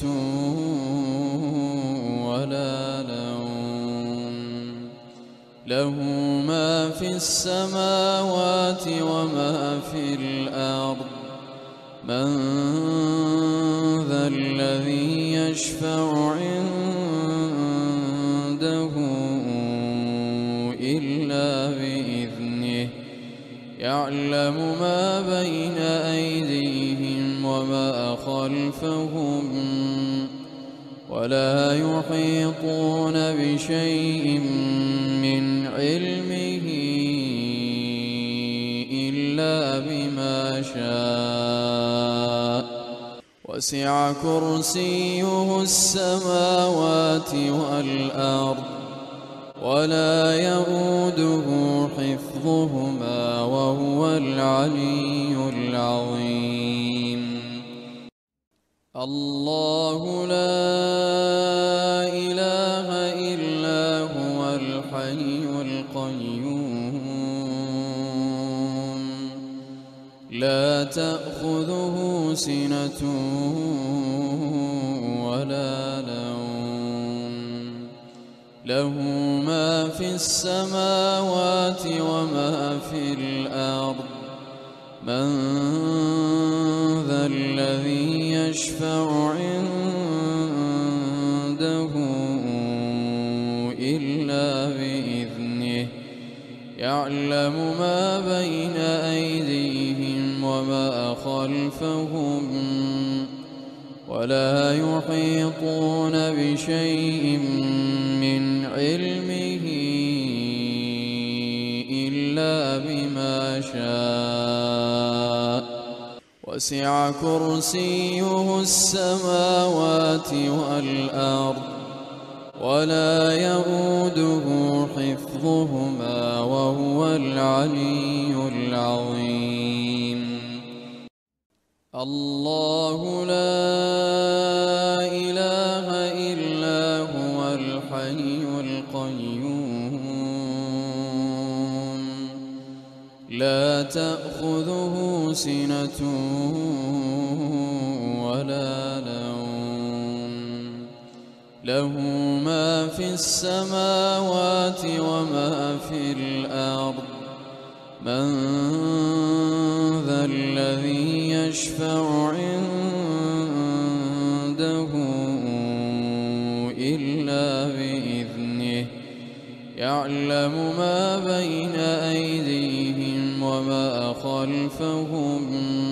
ولا نوم له ما في السماوات وما في الأرض من ذا الذي يشفع عنده إلا بإذنه يعلم ما بين أيديهم وما خلفهم ولا يحيطون بشيء من علمه إلا بما شاء وسع كرسيه السماوات والأرض ولا يئوده حفظهما وهو العلي العظيم. الله لا إله إلا هو الحي القيوم لا تأخذه سنة ولا نوم له ما في السماوات وما في الأرض من ذا الذي يشفع عنده إلا بإذنه يعلم ما بين أيديهم وما خلفهم ولا يحيطون بشيء من علمه إلا بما شاء وسع كرسيه السماوات والأرض ولا يئوده حفظهما وهو العلي العظيم. الله لا إله إلا هو الحي القيوم لا تأخذه سنة ولا نوم له ما في السماوات وما في الأرض من ذا الذي يشفع عنده إلا بإذنه يعلم ما بين أيديهم وما خلفهم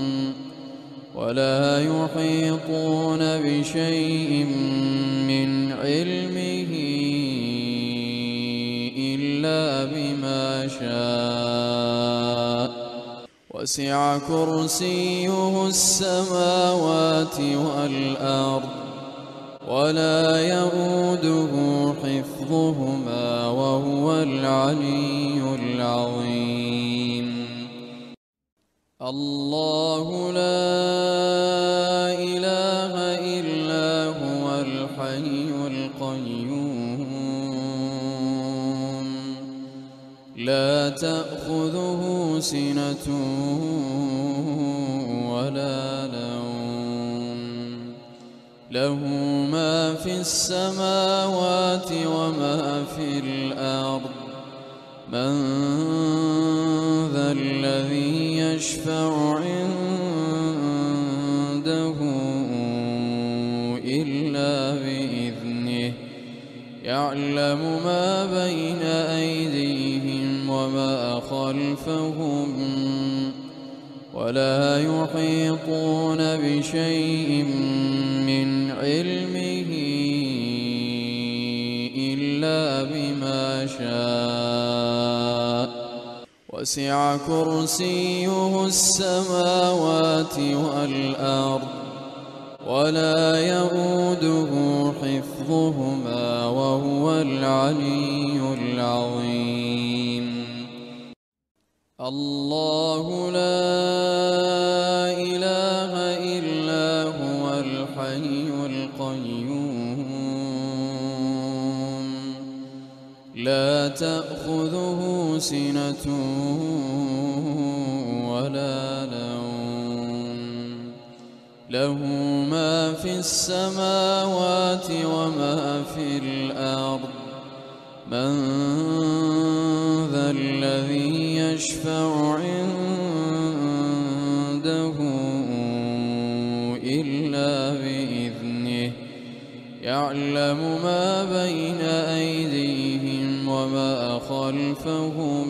ولا يحيطون بشيء من علمه إلا بما شاء وسع كرسيه السماوات والأرض ولا يئوده حفظهما وهو العلي العظيم. الله لا إله إلا هو الحي القيوم لا تأخذه سنة ولا نوم له ما في السماوات وما في الأرض من ذا الذي يشفع عنده إلا بإذنه يعلم ما بين أيديهم وما خلفهم ولا يحيطون بشيء من علمه إلا بما شاء وسع كرسيه السماوات والأرض ولا يئوده حفظهما وهو العلي العظيم. الله لا إله إلا هو الحي القيوم لا تأخذه سنة ولا نوم له ما في السماوات وما في الأرض من ذا الذي يشفع عنده إلا بإذنه يعلم ما بين أيديهم وما خلفهم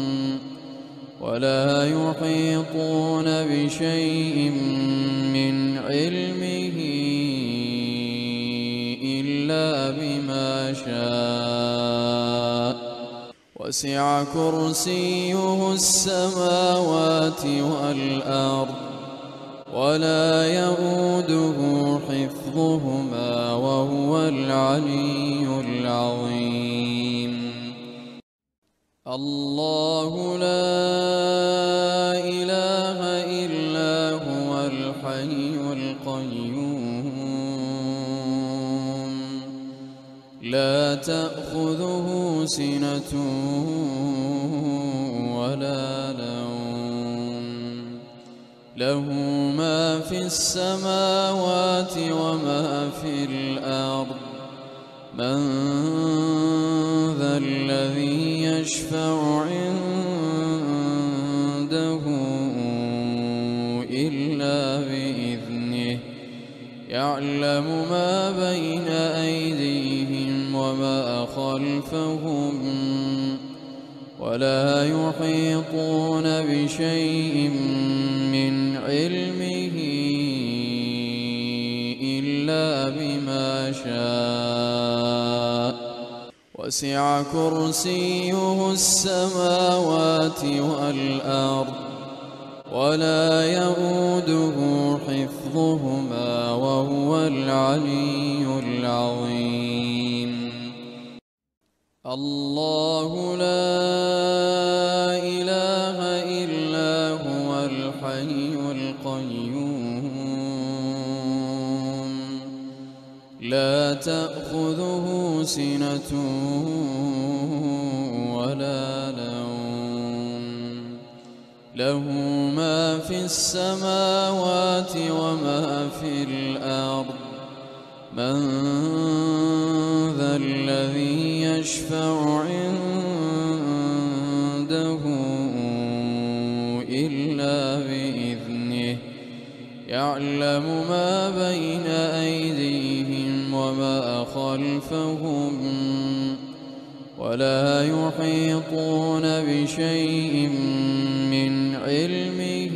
ولا يحيطون بشيء من علمه إلا بما شاء وسع كرسيه السماوات والأرض ولا يئوده حفظهما وهو العلي العظيم. الله لا إله إلا هو الحي القيوم لا تأخذه سنة ولا نوم له ما في السماوات وما في الأرض من ذا الذي يشفع عنده إلا بإذنه يعلم ما بين أيديهم وما خلفهم ولا يحيطون بشيء من علمه إلا بما شاء وسع كرسيه السماوات والأرض ولا يئوده حفظهما وهو العلي العظيم. الله لا إله إلا هو الحي القيوم لا تأخذه سنة ولا نوم له ما في السماوات وما في الأرض من ذا الذي يشفع عنده إلا بإذنه يعلم ما بين أيديهم وما خلفهم ولا يحيطون بشيء من علمه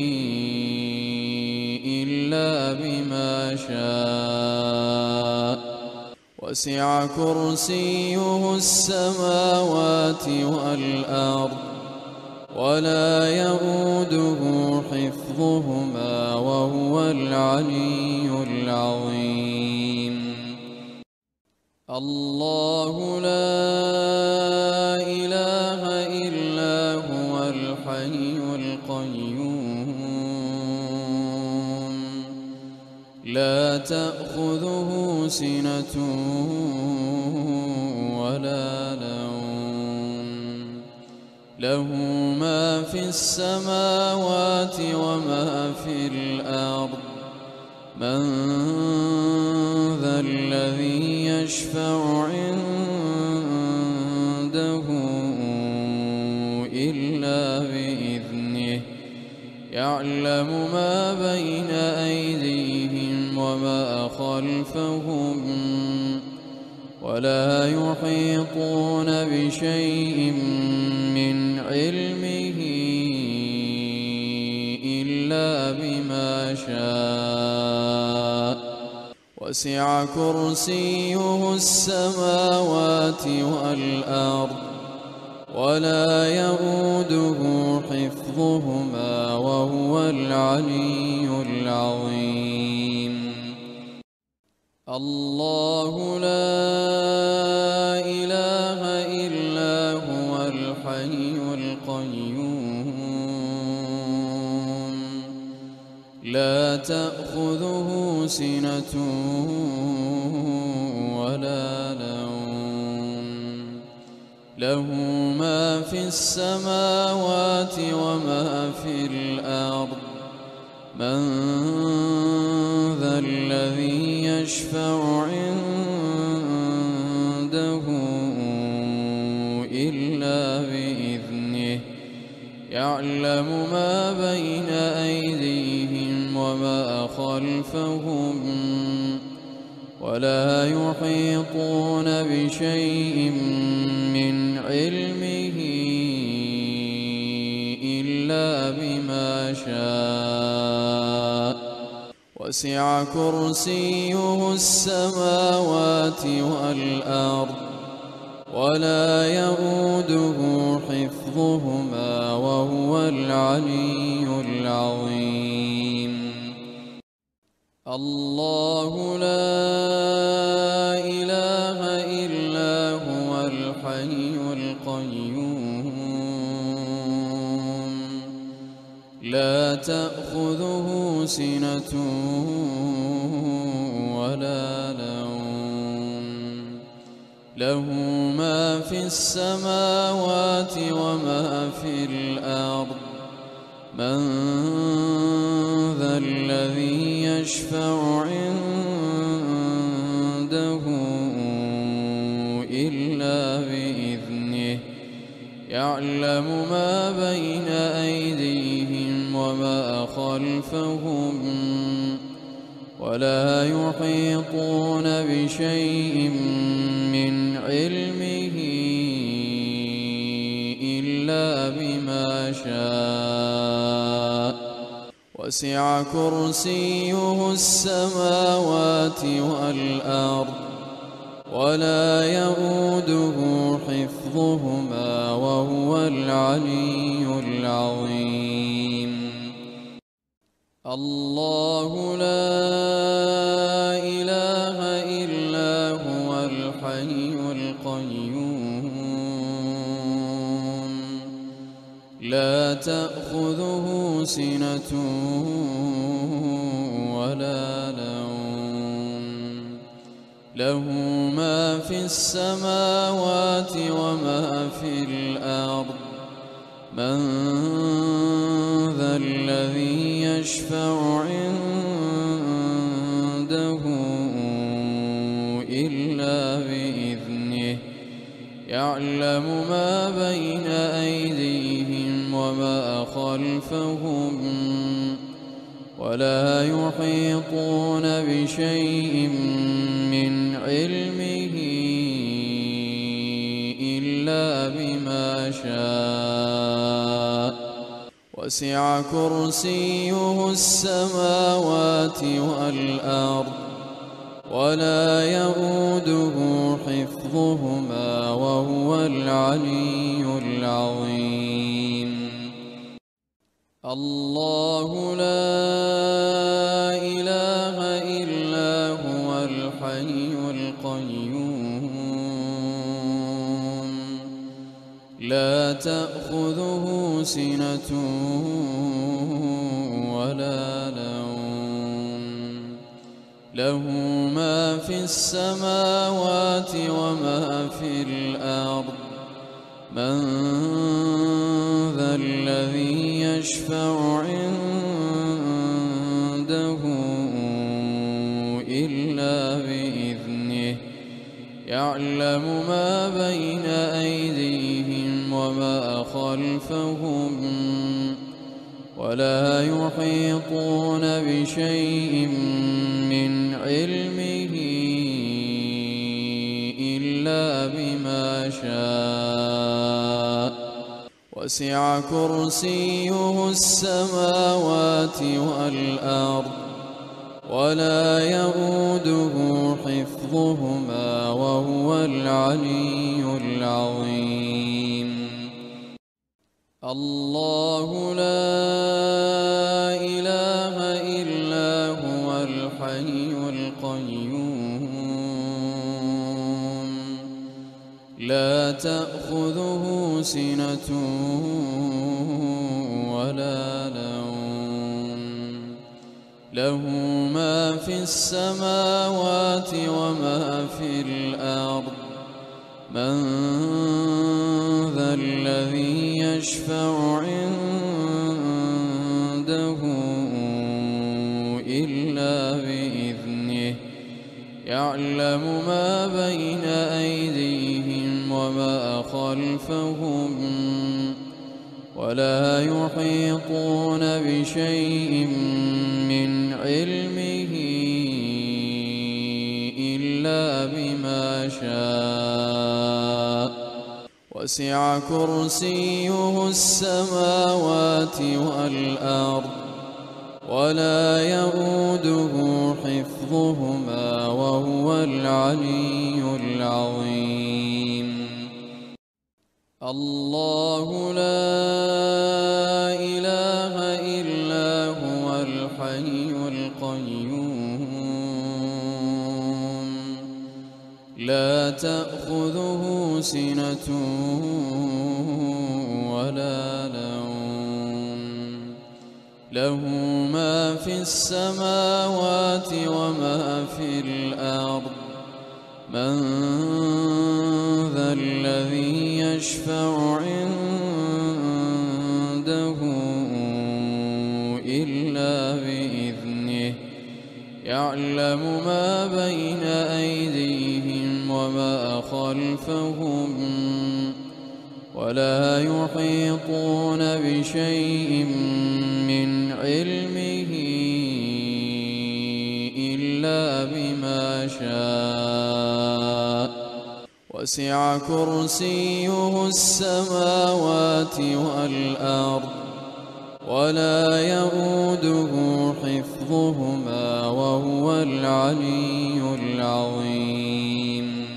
إلا بما شاء وسع كرسيه السماوات والأرض ولا يئوده حفظهما وهو العلي العظيم. الله لا إله إلا هو الحي القيوم لا تأخذه سنة ولا نوم له ما في السماوات وما في الأرض من ذا الذي يشفع عنده إلا بإذنه يعلم ما بين أيديهم وما خلفهم ولا يحيطون بشيء من علمه إلا بما شاء وسع كرسيه السماوات والأرض ولا يئوده حفظهما وهو العلي العظيم. الله لا إله إلا هو الحي القيوم لا تأخذه سنة ولا نوم له ما في السماوات وما في الأرض من ذا الذي يشفع عنده إلا بإذنه يعلم ما بين أيديهم وما خلفهم ولا يحيطون بشيء من علمه إلا بما شاء وسع كرسيه السماوات والأرض ولا يئوده حفظهما وهو العلي العظيم. الله لا إله إلا هو الحي القيوم لا تأخذه سنة ولا نوم له ما في السماوات وما في الأرض من ذا الذي يشفع عنده إلا بإذنه يعلم ما بين أيديهم وما خلفهم ولا يحيطون بشيء من علمه إلا بما شاء وسع كرسيه السماوات والأرض ولا يئوده حفظهما وهو العلي العظيم. الله لا إله إلا هو الحي القيوم لا تأخذه سنة ولا نوم له ما في السماوات وما في الأرض من ذا الذي يشفع عنده إلا بإذنه يعلم ما بين أيديهم وما خلفهم ولا يحيطون بشيء من علمه إلا بما شاء وسع كرسيه السماوات والأرض ولا يئوده حفظهما وهو العلي العظيم. الله لا إله إلا هو الحي القيوم لا تأخذه سنة ولا نوم له ما في السماوات وما في الأرض من ذا الذي يشفع عنده إلا بإذنه يعلم ما بين أيديهم وما خلفهم ولا يحيطون بشيء من علمه إلا بما شاء وسع كرسيه السماوات والأرض ولا يؤوده حفظهما وهو العلي العظيم. الله لا إله إلا هو الحي القيوم لا تأخذه سنة ولا نوم له ما في السماوات وما في الأرض من ذا الذي يشفع عنده إلا بإذنه يعلم ما بين أيديهم وما خلفهم ولا يحيطون بشيء من علمه إلا بما شاء وسع كرسيه السماوات والأرض ولا يؤوده حفظهما وهو العلي العظيم. الله لا إله إلا هو الحي القيوم لا تأخذه سنة ولا نوم له ما في السماوات وما في الأرض من ذا الذي يشفع عنده إلا بإذنه يعلم ما بين أيديهم وما خلفهم ولا يحيطون بشيء من علمه إلا بما شاء وسع كرسيه السماوات والأرض ولا يؤوده حفظهما وهو العلي العظيم.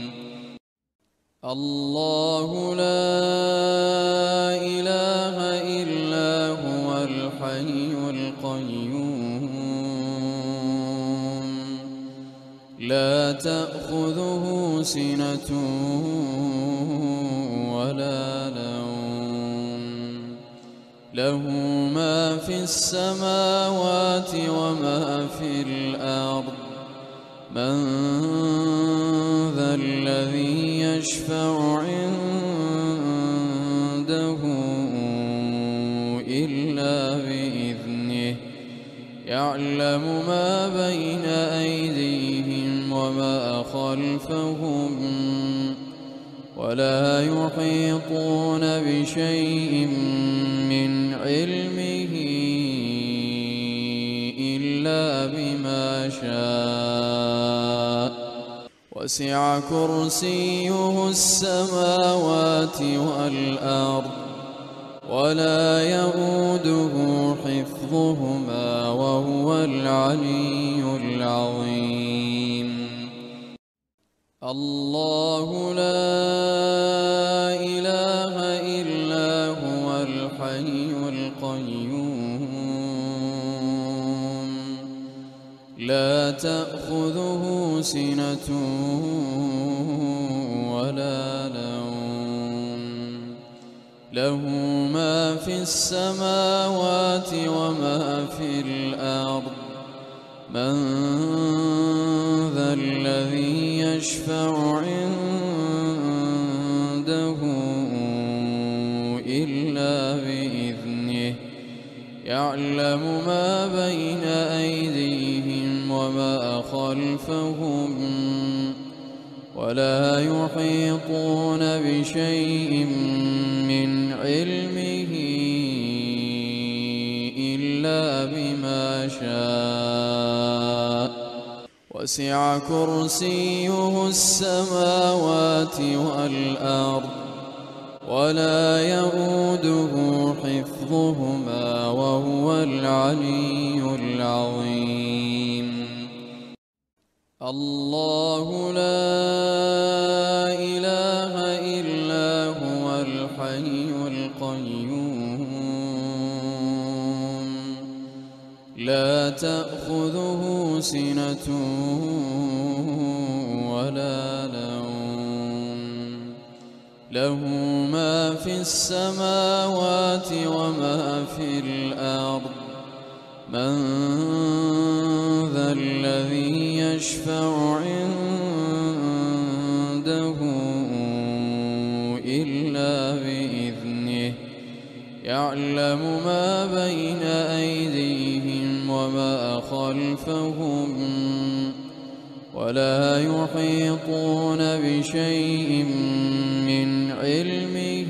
الله لا إله إلا هو الحي القيوم لا تأخذه سنة ولا نوم له ما في السماوات وما في الأرض من ذا الذي يشفع عنده إلا بإذنه يعلم ما بين أيديهم وما خلفهم ولا يحيطون بشيء من علمه إلا بما شاء وسع كرسيه السماوات والأرض ولا يؤوده حفظهما وهو العلي العظيم. الله لا إله إلا هو الحي القيوم لا تأخذه سنة ولا نوم له ما في السماوات وما في الأرض من ذا الذي يشفع عنده إلا بإذنه يعلم ما بين أيديهم وما خلفهم ولا يحيطون بشيء من علمه إلا بما شاء وسع كرسيه السماوات والأرض ولا يؤوده حفظهما وهو العلي العظيم. الله لا إله إلا هو الحي القيوم لا تأخذه سنة ولا نوم له ما في السماوات وما في الأرض من ذا الذي يشفع عنده إلا بإذنه يعلم ما بين أيديهم وما خلفهم ولا يحيطون بشيء من علمه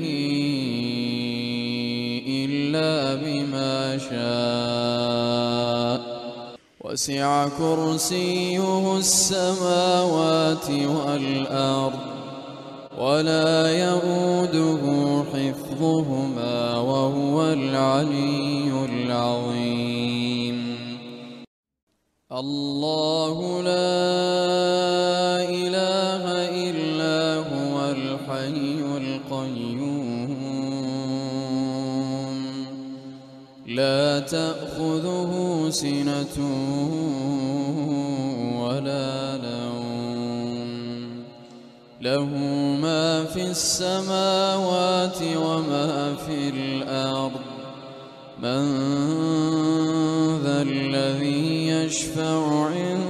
إلا بما شاء وسع كرسيه السماوات والأرض ولا يئوده حفظهما وهو العلي العظيم الله لا إله إلا هو الحي القيوم لا تأخذه سنة ولا نوم له ما في السماوات وما في الأرض من ذا الذي يشفع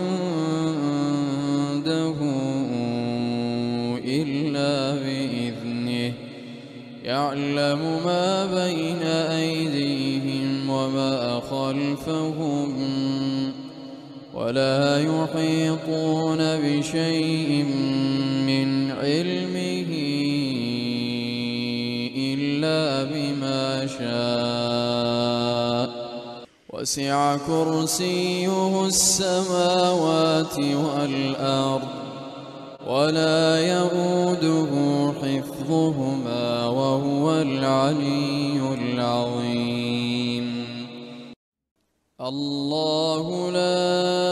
عنده إلا بإذنه يعلم ما بين أيديهم وما خلفهم ولا يحيطون بشيء من علمه إلا بما شاء وسع كرسيه السماوات والأرض ولا يئوده حفظهما وهو العلي العظيم الله لا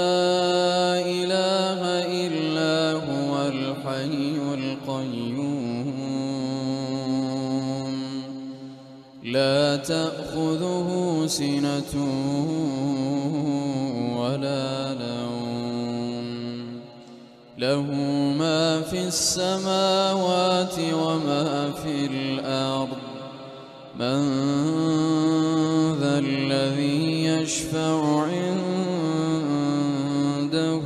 إله إلا هو الحي القيوم لا تأخذه سنة ولا نوم له ما في السماوات وما في الأرض من ذا الذي يشفع عنده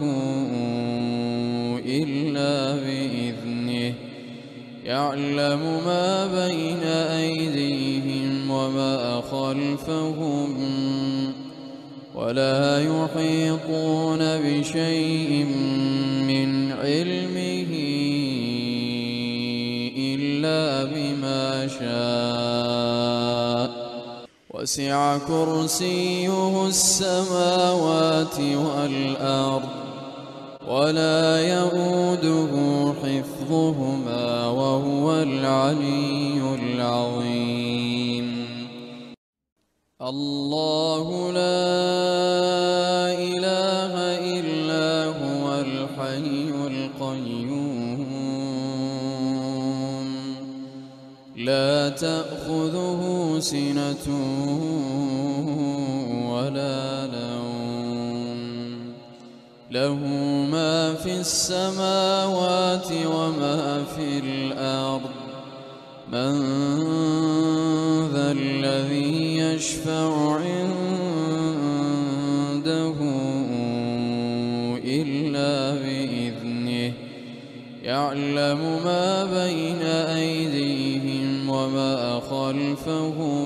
إلا بإذنه يعلم ما بين أيديهم وما خلفهم ولا يحيطون بشيء من علمه إلا بما شاء وسع كرسيه السماوات والأرض ولا يئوده حفظهما وهو العلي العظيم الله لا إله إلا هو الحي القيوم لا تأخذه سنة ولا نوم له ما في السماوات وما في الأرض من ذا الذي يشفع عنده إلا بإذنه يعلم ما بين أيديهم وما خلفهم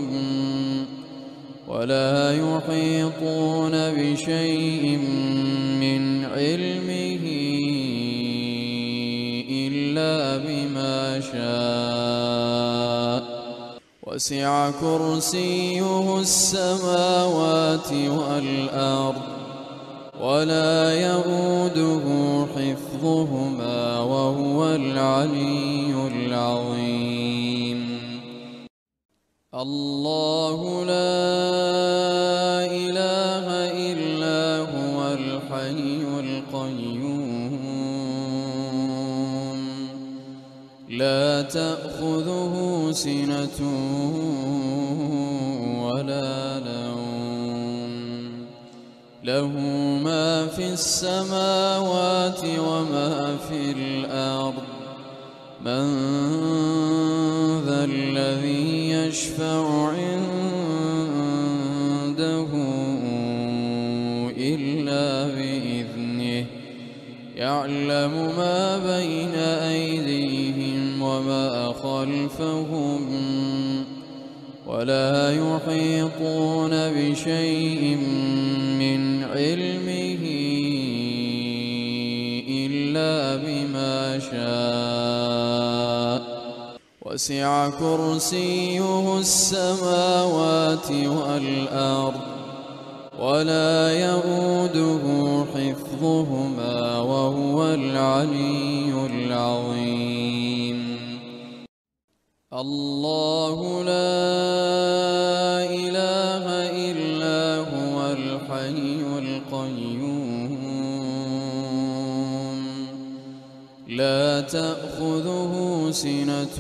ولا يحيطون بشيء من علمه إلا بما شاء وسع كرسيه السماوات والأرض ولا يئوده حفظهما وهو العلي العظيم الله لا إله إلا هو الحي القيوم لا تأخذه سنة ولا نوم له ما في السماوات وما في الأرض من ذا الذي يشفع عنده إلا بإذنه يعلم ما بين أيديهم وما خلفهم ولا يحيطون بشيء من علمه إلا بما شاء وسع كرسيه السماوات والأرض ولا يئوده حفظهما وهو العلي العظيم الله لا إله إلا هو الحي القيوم لا تأخذه سنة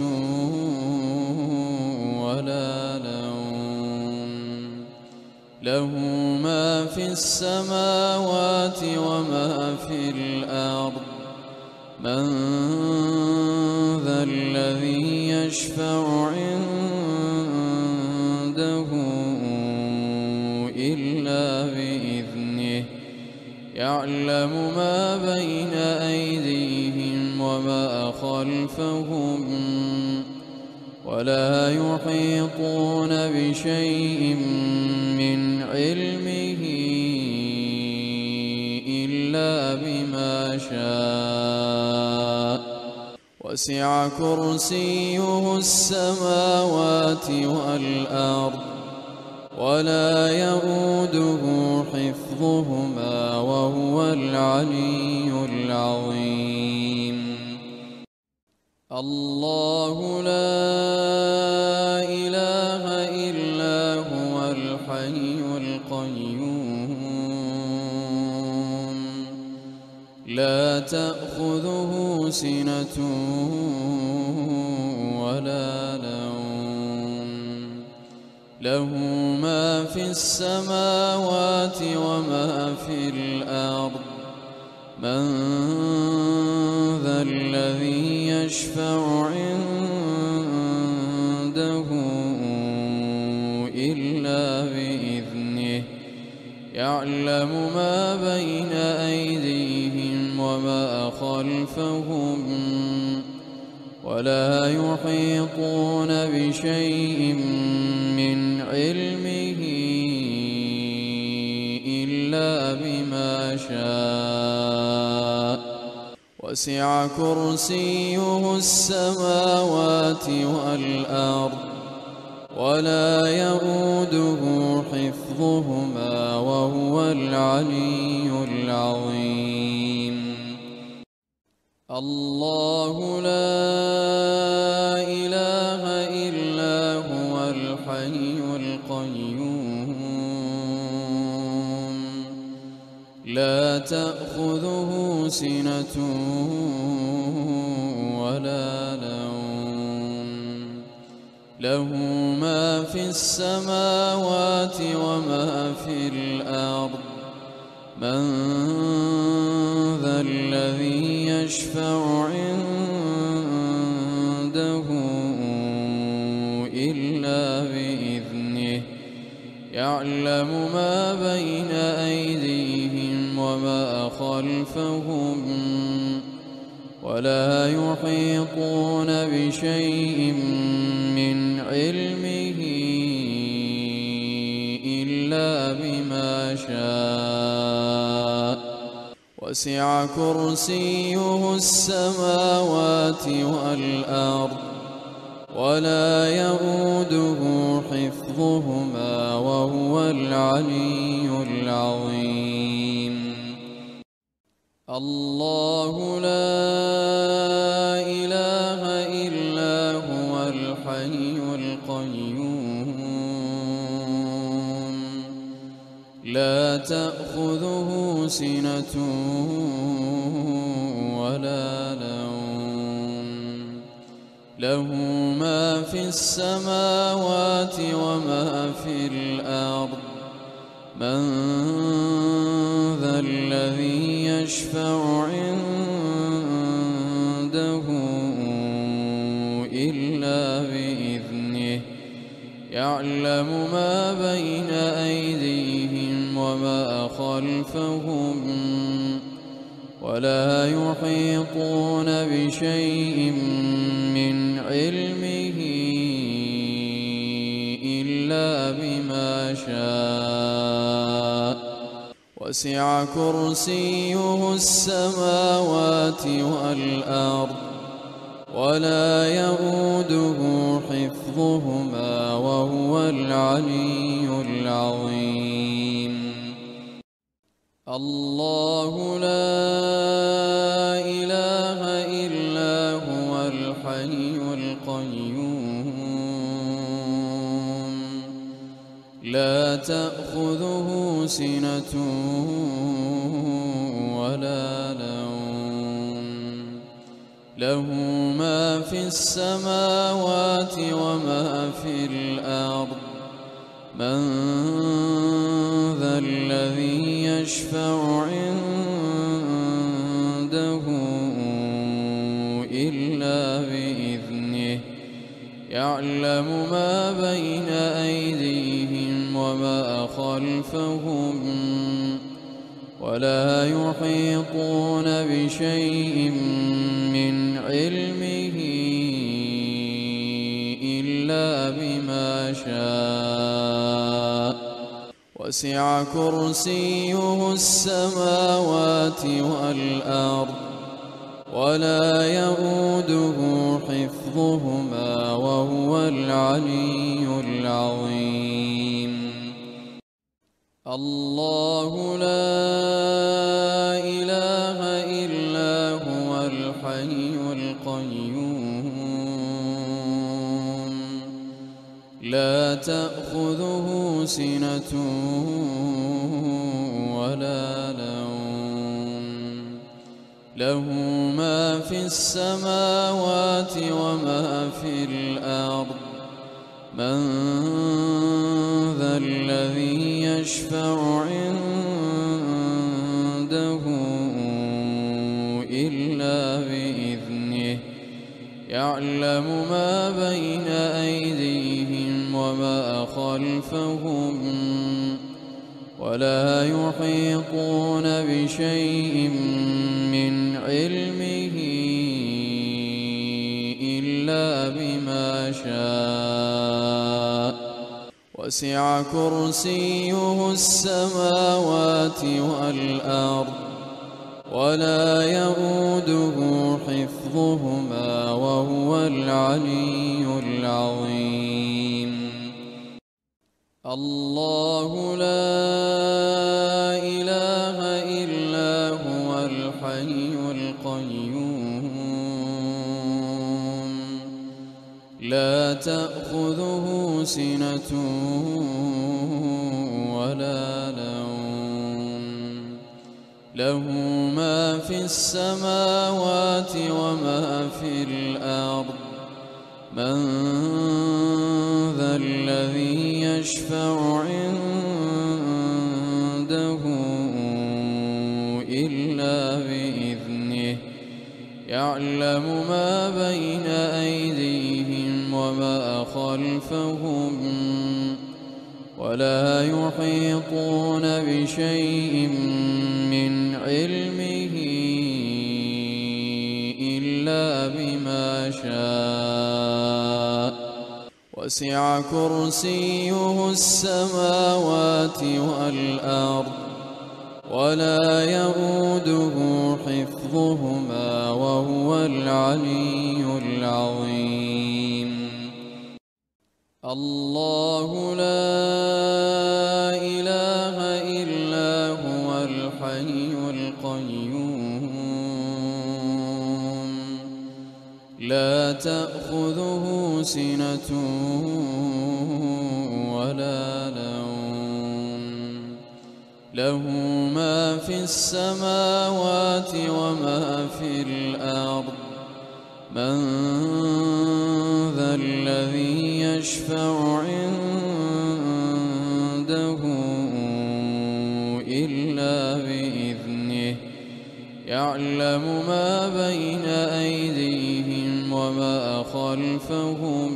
ولا نوم له ما في السماوات وما في الأرض من ذا الذي يشفع عنده إلا بإذنه يعلم ما بين أيديهم وما خلفهم ولا يحيطون بشيء من علمه إلا بما شاء وسع كرسيه السماوات والأرض ولا يئوده حفظهما وهو العلي العظيم الله لا إله إلا هو الحي القيوم لا تأخذه سنة ولا نوم له ما في السماوات وما في الأرض من ذا الذي يشفع عنده إلا بإذنه يعلم ما بين أيديهم وما خلفهم ولا يحيطون بشيء من علمه إلا بما شاء وسع كرسيه السماوات والأرض ولا يئوده حفظهما وهو العلي العظيم الله لا إله إلا هو الحي القيوم لا تأخذه سنة ولا نوم له ما في السماوات وما في الأرض من ذا الذي يشفع عنده إلا بإذنه يعلم ما بين أيديهم وما خلفهم ولا يحيطون بشيء من علمه إلا بما شاء وسع كرسيه السماوات والأرض ولا يئوده حفظهما وهو العلي العظيم الله لا إله إلا هو الحي القيوم لا تأخذه سنة ولا نوم له ما في السماوات وما في الأرض من ذا الذي يشفع عنده إلا بإذنه يعلم ما بين أيديهم وما خلفهم ولا يحيطون بشيء من علمه إلا بما شاء وسع كرسيه السماوات والأرض ولا يئوده حفظهما وهو العلي العظيم الله لا إله إلا هو الحي القيوم لا تأخذه سنة ولا نوم له ما في السماوات وما في الأرض من ذا الذي يشفع عنده إلا بإذنه يعلم ما بين أيديهم وما خلفهم ولا يحيطون بشيء من علمه إلا بما شاء وسع كرسيه السماوات والأرض ولا يئوده حفظهما وهو العلي العظيم الله لا إله إلا هو الحي القيوم لا تأخذه سنة ولا نوم له ما في السماوات وما في الأرض من ذا الذي يشفع عنده إلا بإذنه يعلم ما بين أيديهم وما خلفهم ولا يحيطون بشيء من علمه إلا بما شاء وسع كرسيه السماوات والأرض ولا يئوده حفظهما وهو العلي العظيم الله لا إله إلا هو الحي القيوم لا تأخذه سنة ولا نوم له ما في السماوات وما في الأرض من ذا الذي يشفع عنده إلا بإذنه يعلم ما بين أيديهم وما خلفهم ولا يحيطون بشيء من علمه إلا بما شاء وسع كرسيه السماوات والأرض ولا يئوده حفظهما وهو العلي العظيم الله لا إله إلا هو الحي القيوم لا تأخذه سنة ولا نوم له ما في السماوات وما في الأرض من يشفع عنده إلا بإذنه يعلم ما بين أيديهم وما خلفهم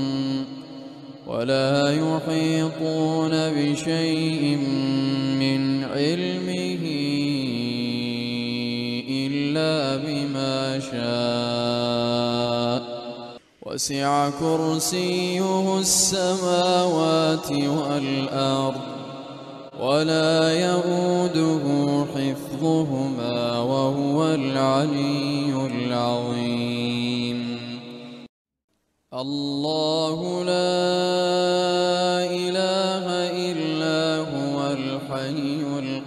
ولا يحيطون بشيء من علمه إلا بما شاء وسع كرسيه السماوات والأرض ولا يئوده حفظهما وهو العلي العظيم. الله لا إله إلا هو الحي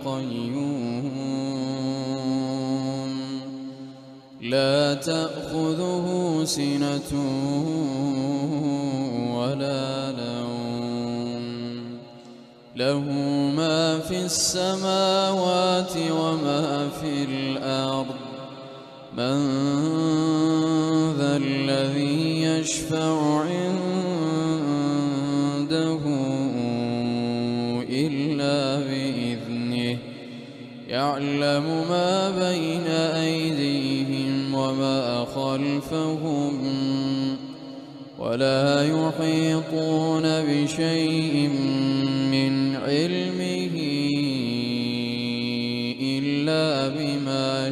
القيوم لا تأخذه سنة ولا نوم له ما في السماوات وما في الأرض من ذا الذي يشفع عنده إلا بإذنه يعلم ما بين أيديهم وما خلفهم ولا يحيطون بشيء من علمه إلا بما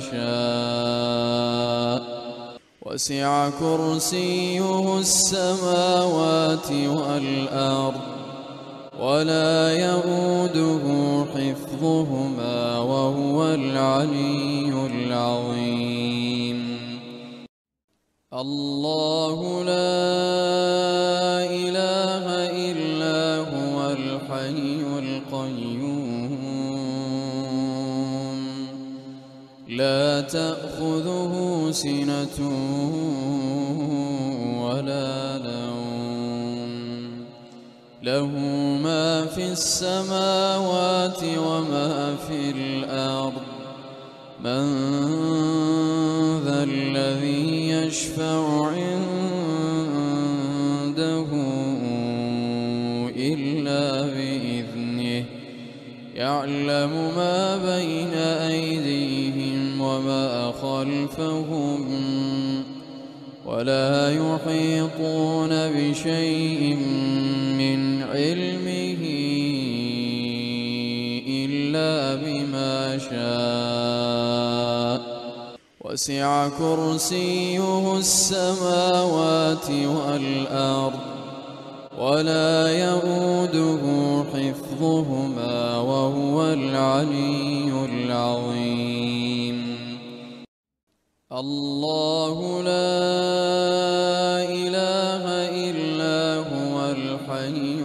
شاء وسع كرسيه السماوات والأرض ولا يئوده حفظهما وهو العلي العظيم. الله لا إله إلا هو الحي القيوم لا تأخذه سنة ولا نوم له ما في السماوات وما في الأرض من ذا الذي يشفع عنده إلا بإذنه يعلم ما بين أيديهم وما خلفهم ولا يحيطون بشيء من علمه إلا بما شاء وسع كرسيه السماوات والأرض ولا يئوده حفظهما وهو العلي العظيم. الله لا إله إلا هو الحي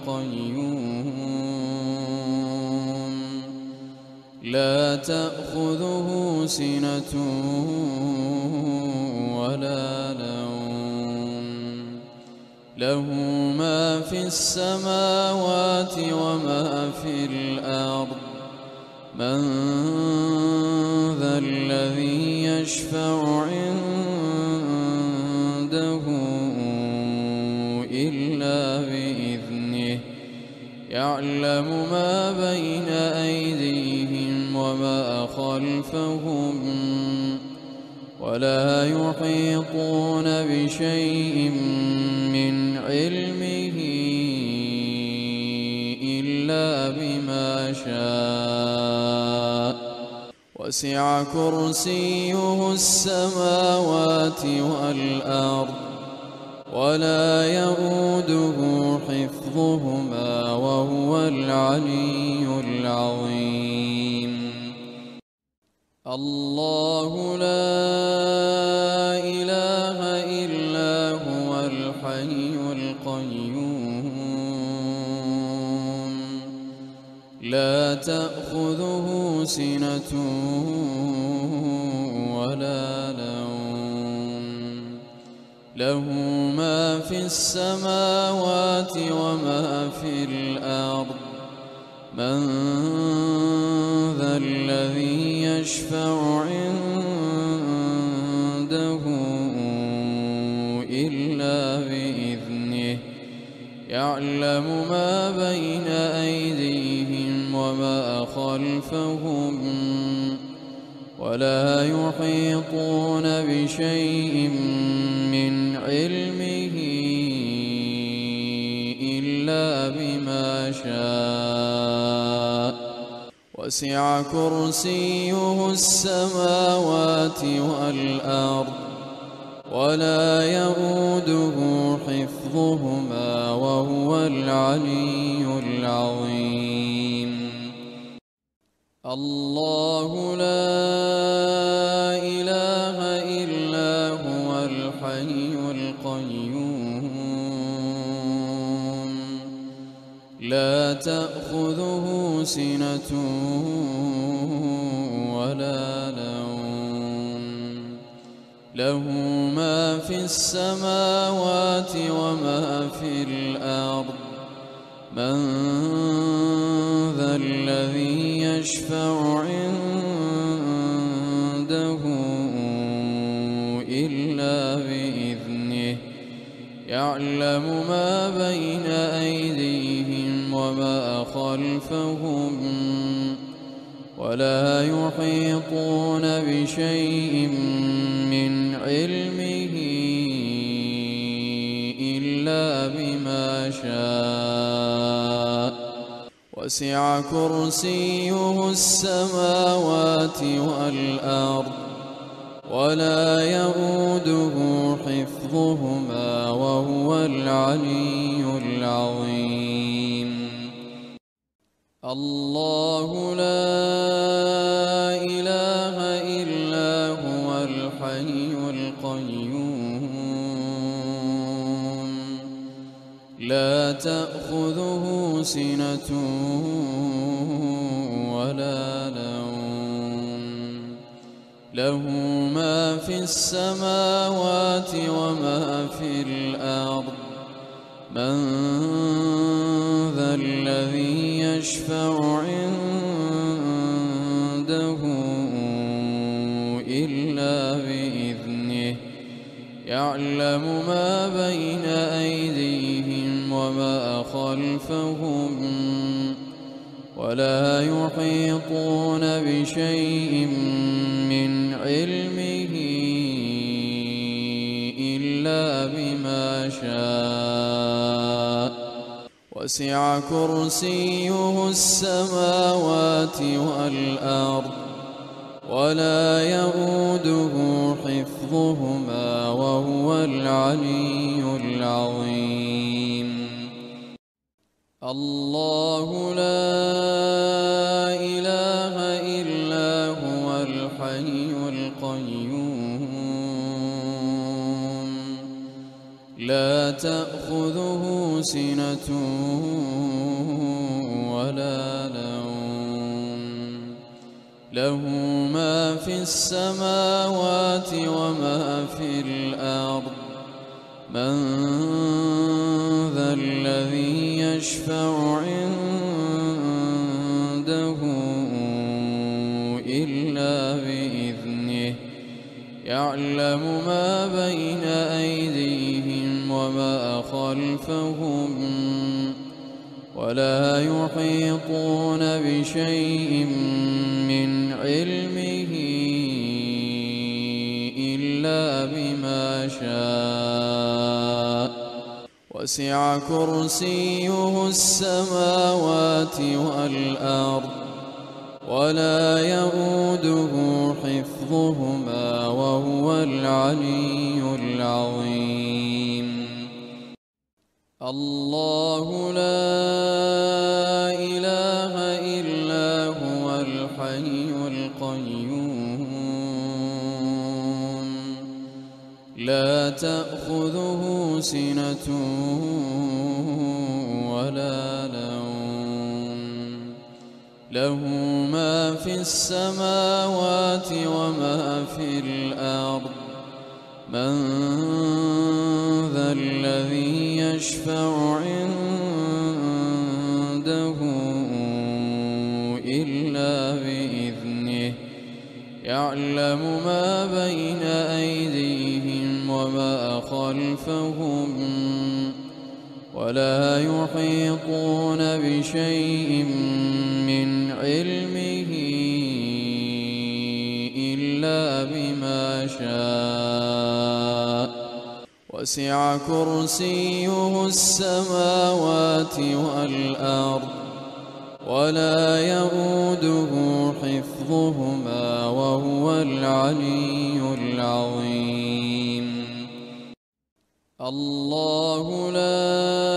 القيوم لا تأخذه سنة ولا نوم له ما في السماوات وما في الأرض من ذا الذي يشفع عنده إلا بإذنه يعلم ما بين أيديهم وما خلفهم ولا يحيطون بشيء من علمه إلا بما شاء وسع كرسيه السماوات والأرض ولا يئوده حفظهما وهو العلي العظيم. الله لا إله إلا هو الحي القيوم لا تأخذه سنة ولا نوم له ما في السماوات وما في الأرض من ذا الذي يشفع عنده إلا بإذنه يعلم ما بين أيديهم وما خلفهم ولا يحيطون بشيء من علمه إلا بما شاء وسع كرسيه السماوات والأرض ولا يئوده حفظهما وهو العلي العظيم. الله لا إله إلا هو الحي القيوم لا تأخذه سنة ولا نوم له ما في السماوات وما في الأرض من ذا الذي يشفع عنده إلا بإذنه يعلم ما بين أيديهم وما خلفهم ولا يحيطون بشيء من علمه إلا بما شاء وسع كرسيه السماوات والأرض ولا يئوده حفظهما وهو العلي العظيم. الله لا إله إلا هو الحي القيوم لا تأخذه سنة ولا نوم له ما في السماوات وما في الأرض من ذا الذي يشفع عنده إلا بإذنه يعلم ما بين أيديهم وما خلفهم ولا يحيطون بشيء من علمه إلا بما شاء وسع كرسيه السماوات والأرض ولا يئوده حفظهما وهو العلي العظيم. الله لا إله إلا هو الحي القيوم لا تأخذه سنة ولا نوم له ما في السماوات وما في الأرض من ذا الذي يشفع عنده إلا بإذنه يعلم ما بين أيديهم وما خلفهم ولا يحيطون بشيء من علمه إلا بما شاء وسع كرسيه السماوات والأرض ولا يئوده حفظهما وهو العلي العظيم. الله لا إله إلا هو الحي القيوم لا تأخذه سنة ولا نوم له ما في السماوات وما في الأرض من ذا الذي يشفع عنده إلا بإذنه يعلم ما بين أيديهم وما خلفهم ولا يحيطون بشيء من علمه إلا بما شاء وسع كرسيه السماوات والأرض ولا يئوده حفظهما وهو العلي العظيم. الله لا إله إلا هو الحي القيوم لا تأخذه سنة ولا نوم له ما في السماوات وما في الأرض من ذا الذي يشفع عنده إلا بإذنه يعلم ما بين أيديهم وما خلفهم ولا يحيطون بشيء من علمه إلا بما شاء وسع كرسيه السماوات والأرض ولا يئوده حفظهما وهو العلي العظيم. الله لا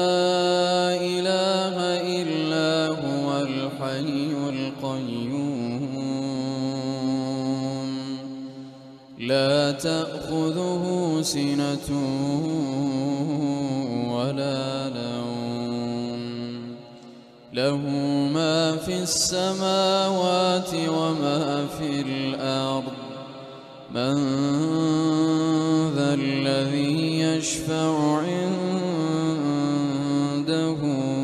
إله إلا هو الحي القيوم لا تأخذه سنة ولا نوم له ما في السماوات وما في الأرض من ذا الذي يشفع عنده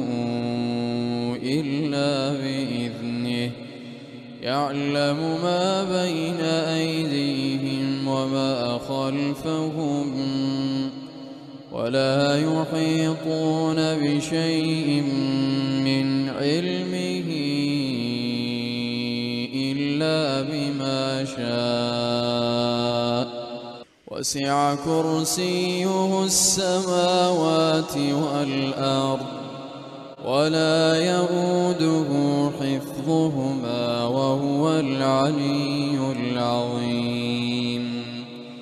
إلا بإذنه يعلم ما بين أيديهم وما خلفهم ولا يحيطون بشيء من علمه إلا بما شاء وسع كرسيه السماوات والأرض ولا يئوده حفظهما وهو العلي العظيم.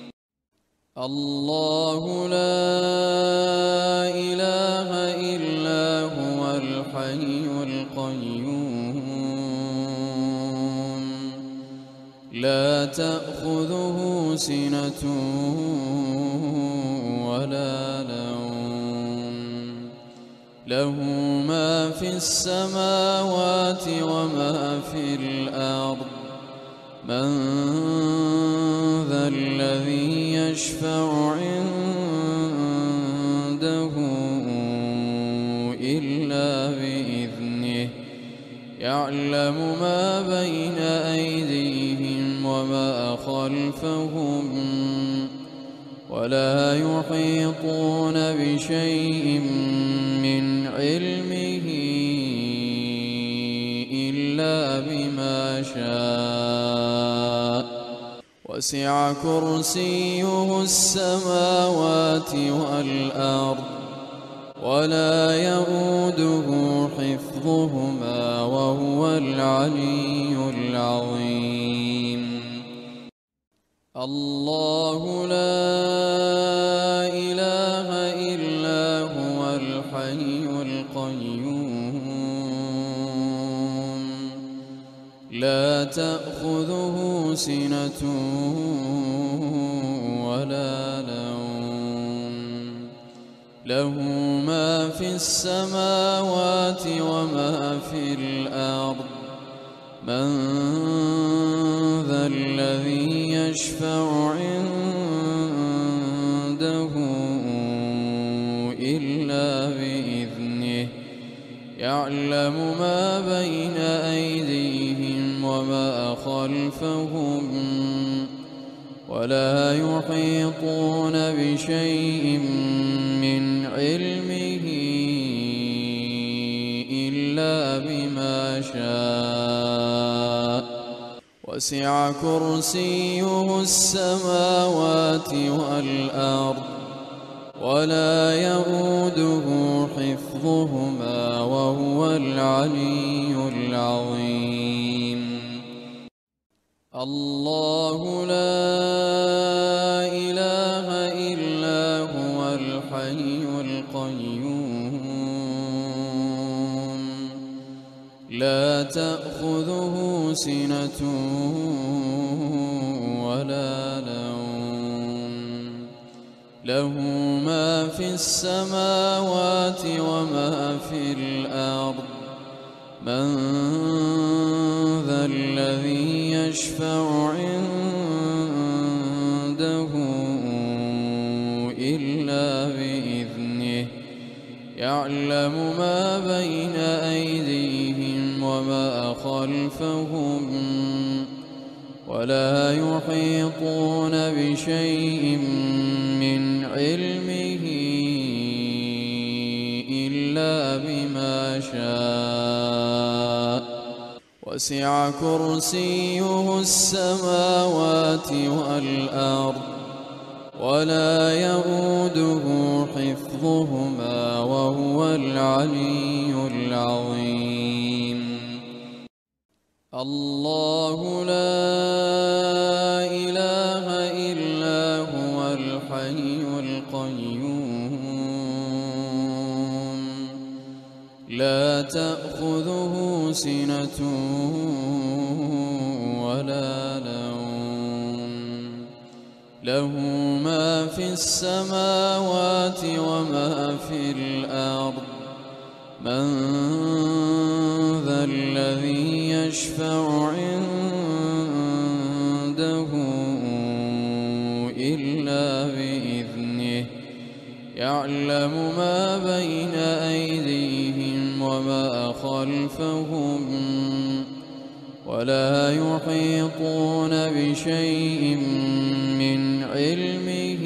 الله لا إله إلا هو الحي القيوم لا تأخذه سنة ولا نوم له ما في السماوات وما في الأرض من ذا الذي يشفع عنده إلا بإذنه يعلم ما بين أيديهم وما خلفهم ولا يحيطون بشيء من علمه إلا بما شاء وسع كرسيه السماوات والأرض ولا يئوده حفظهما وهو العلي العظيم. الله لا إله إلا هو الحي القيوم لا تأخذه سنة ولا نوم له ما في السماوات وما في الأرض من ذا الذي يشفع عنده إلا بإذنه يعلم ما بين أيديهم وما خلفهم ولا يحيطون بشيء من علمه إلا بما شاء وسع كرسيه السماوات والأرض ولا يئوده حفظهما وهو العلي العظيم. الله لا إله إلا هو الحي القيوم لا تأخذه سنة ولا نوم له ما في السماوات وما في الأرض من ذا الذي يشفع عنده إلا بإذنه يعلم ما بين أيديهم وما خلفهم ولا يحيطون بشيء من علمه شاء وسع كرسيه السماوات والأرض ولا يئوده حفظهما وهو العلي العظيم. الله لا إله إلا هو الحي القيوم لا تأخذه سنة ولا نوم له ما في السماوات وما في الأرض من ذا الذي يشفع عنده إلا بإذنه يعلم ما بين أيديهم وما خلفهم ولا يحيطون بشيء من علمه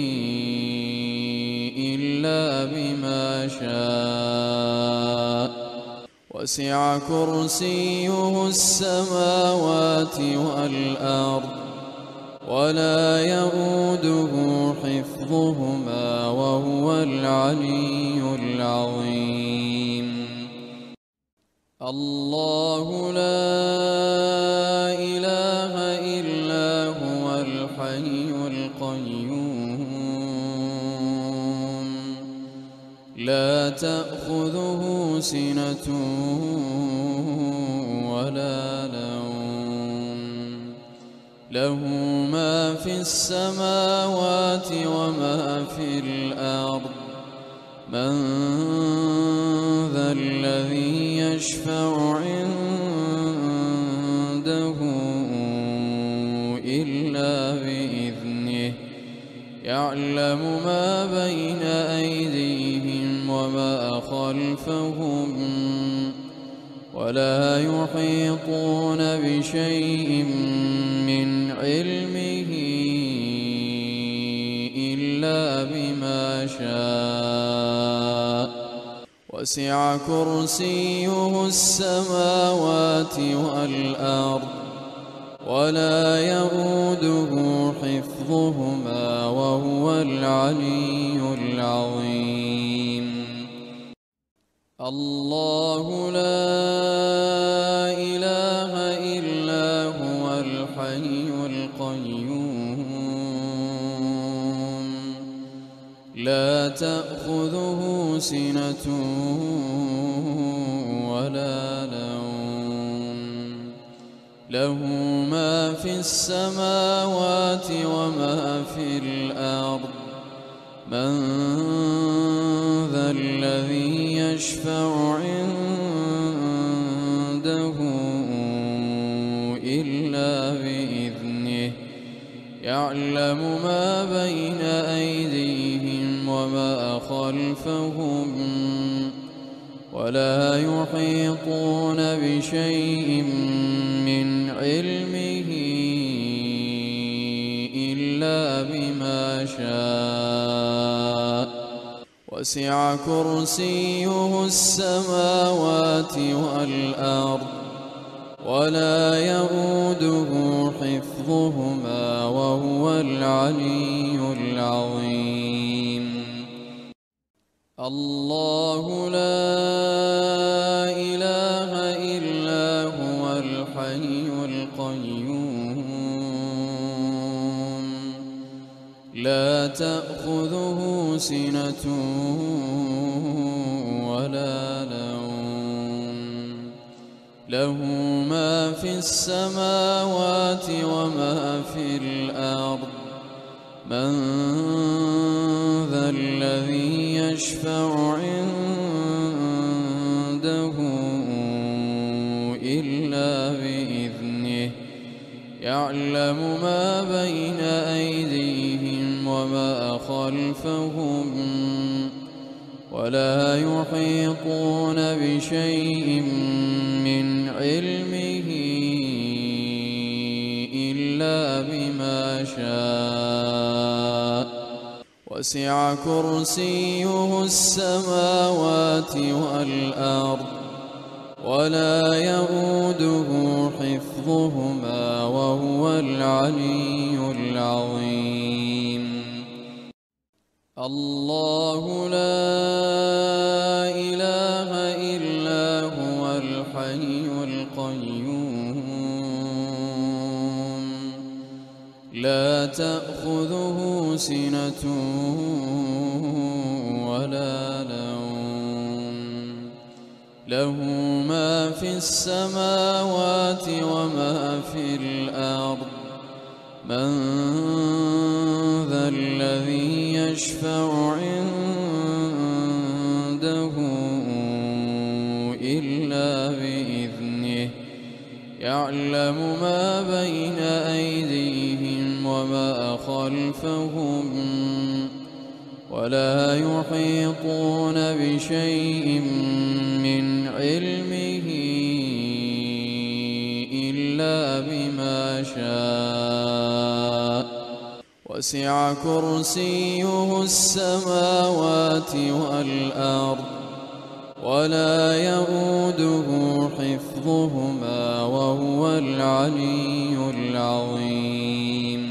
إلا بما شاء وسع كرسيه السماوات والأرض ولا يئوده حفظهما وهو العلي العظيم. الله لا إله إلا هو الحي القيوم لا تأخذه سنة ولا نوم له ما في السماوات وما في الأرض من ذا الذي يشفع عنده إلا بإذنه يعلم ما بين أيديهم وما خلفهم ولا يحيطون بشيء من علمه إلا بما شاء وسع كرسيه السماوات والأرض ولا يئوده حفظهما وهو العلي العظيم. الله لا إله إلا هو الحي القيوم لا تأخذه سنة ولا نوم له ما في السماوات وما في الأرض من ذا الذي يشفع عنده إلا بإذنه يعلم ما بين أيديهم وما خلفهم ولا يحيطون بشيء من علمه إلا بما شاء وسع كرسيه السماوات والأرض ولا يئوده حفظهما وهو العلي العظيم. الله لا إله إلا هو الحي القيوم لا تأخذه سنة ولا نوم له ما في السماوات وما في الأرض من ذا الذي يشفع عنده إلا بإذنه يعلم ما بين أيديهم وما خلفهم ولا يحيطون بشيء من علمه إلا بما شاء وسع كرسيه السماوات والأرض ولا يئوده حفظهما وهو العلي العظيم. الله لا إله إلا هو الحي القيوم لا تأخذه سنة ولا نوم له ما في السماوات وما في الأرض من ذا الذي يشفع عنده إلا بإذنه يعلم ما بين أيديهم وما خلفهم ولا يحيطون بشيء من علمه إلا بما شاء وسع كرسيه السماوات والأرض ولا يئوده حفظهما وهو العلي العظيم.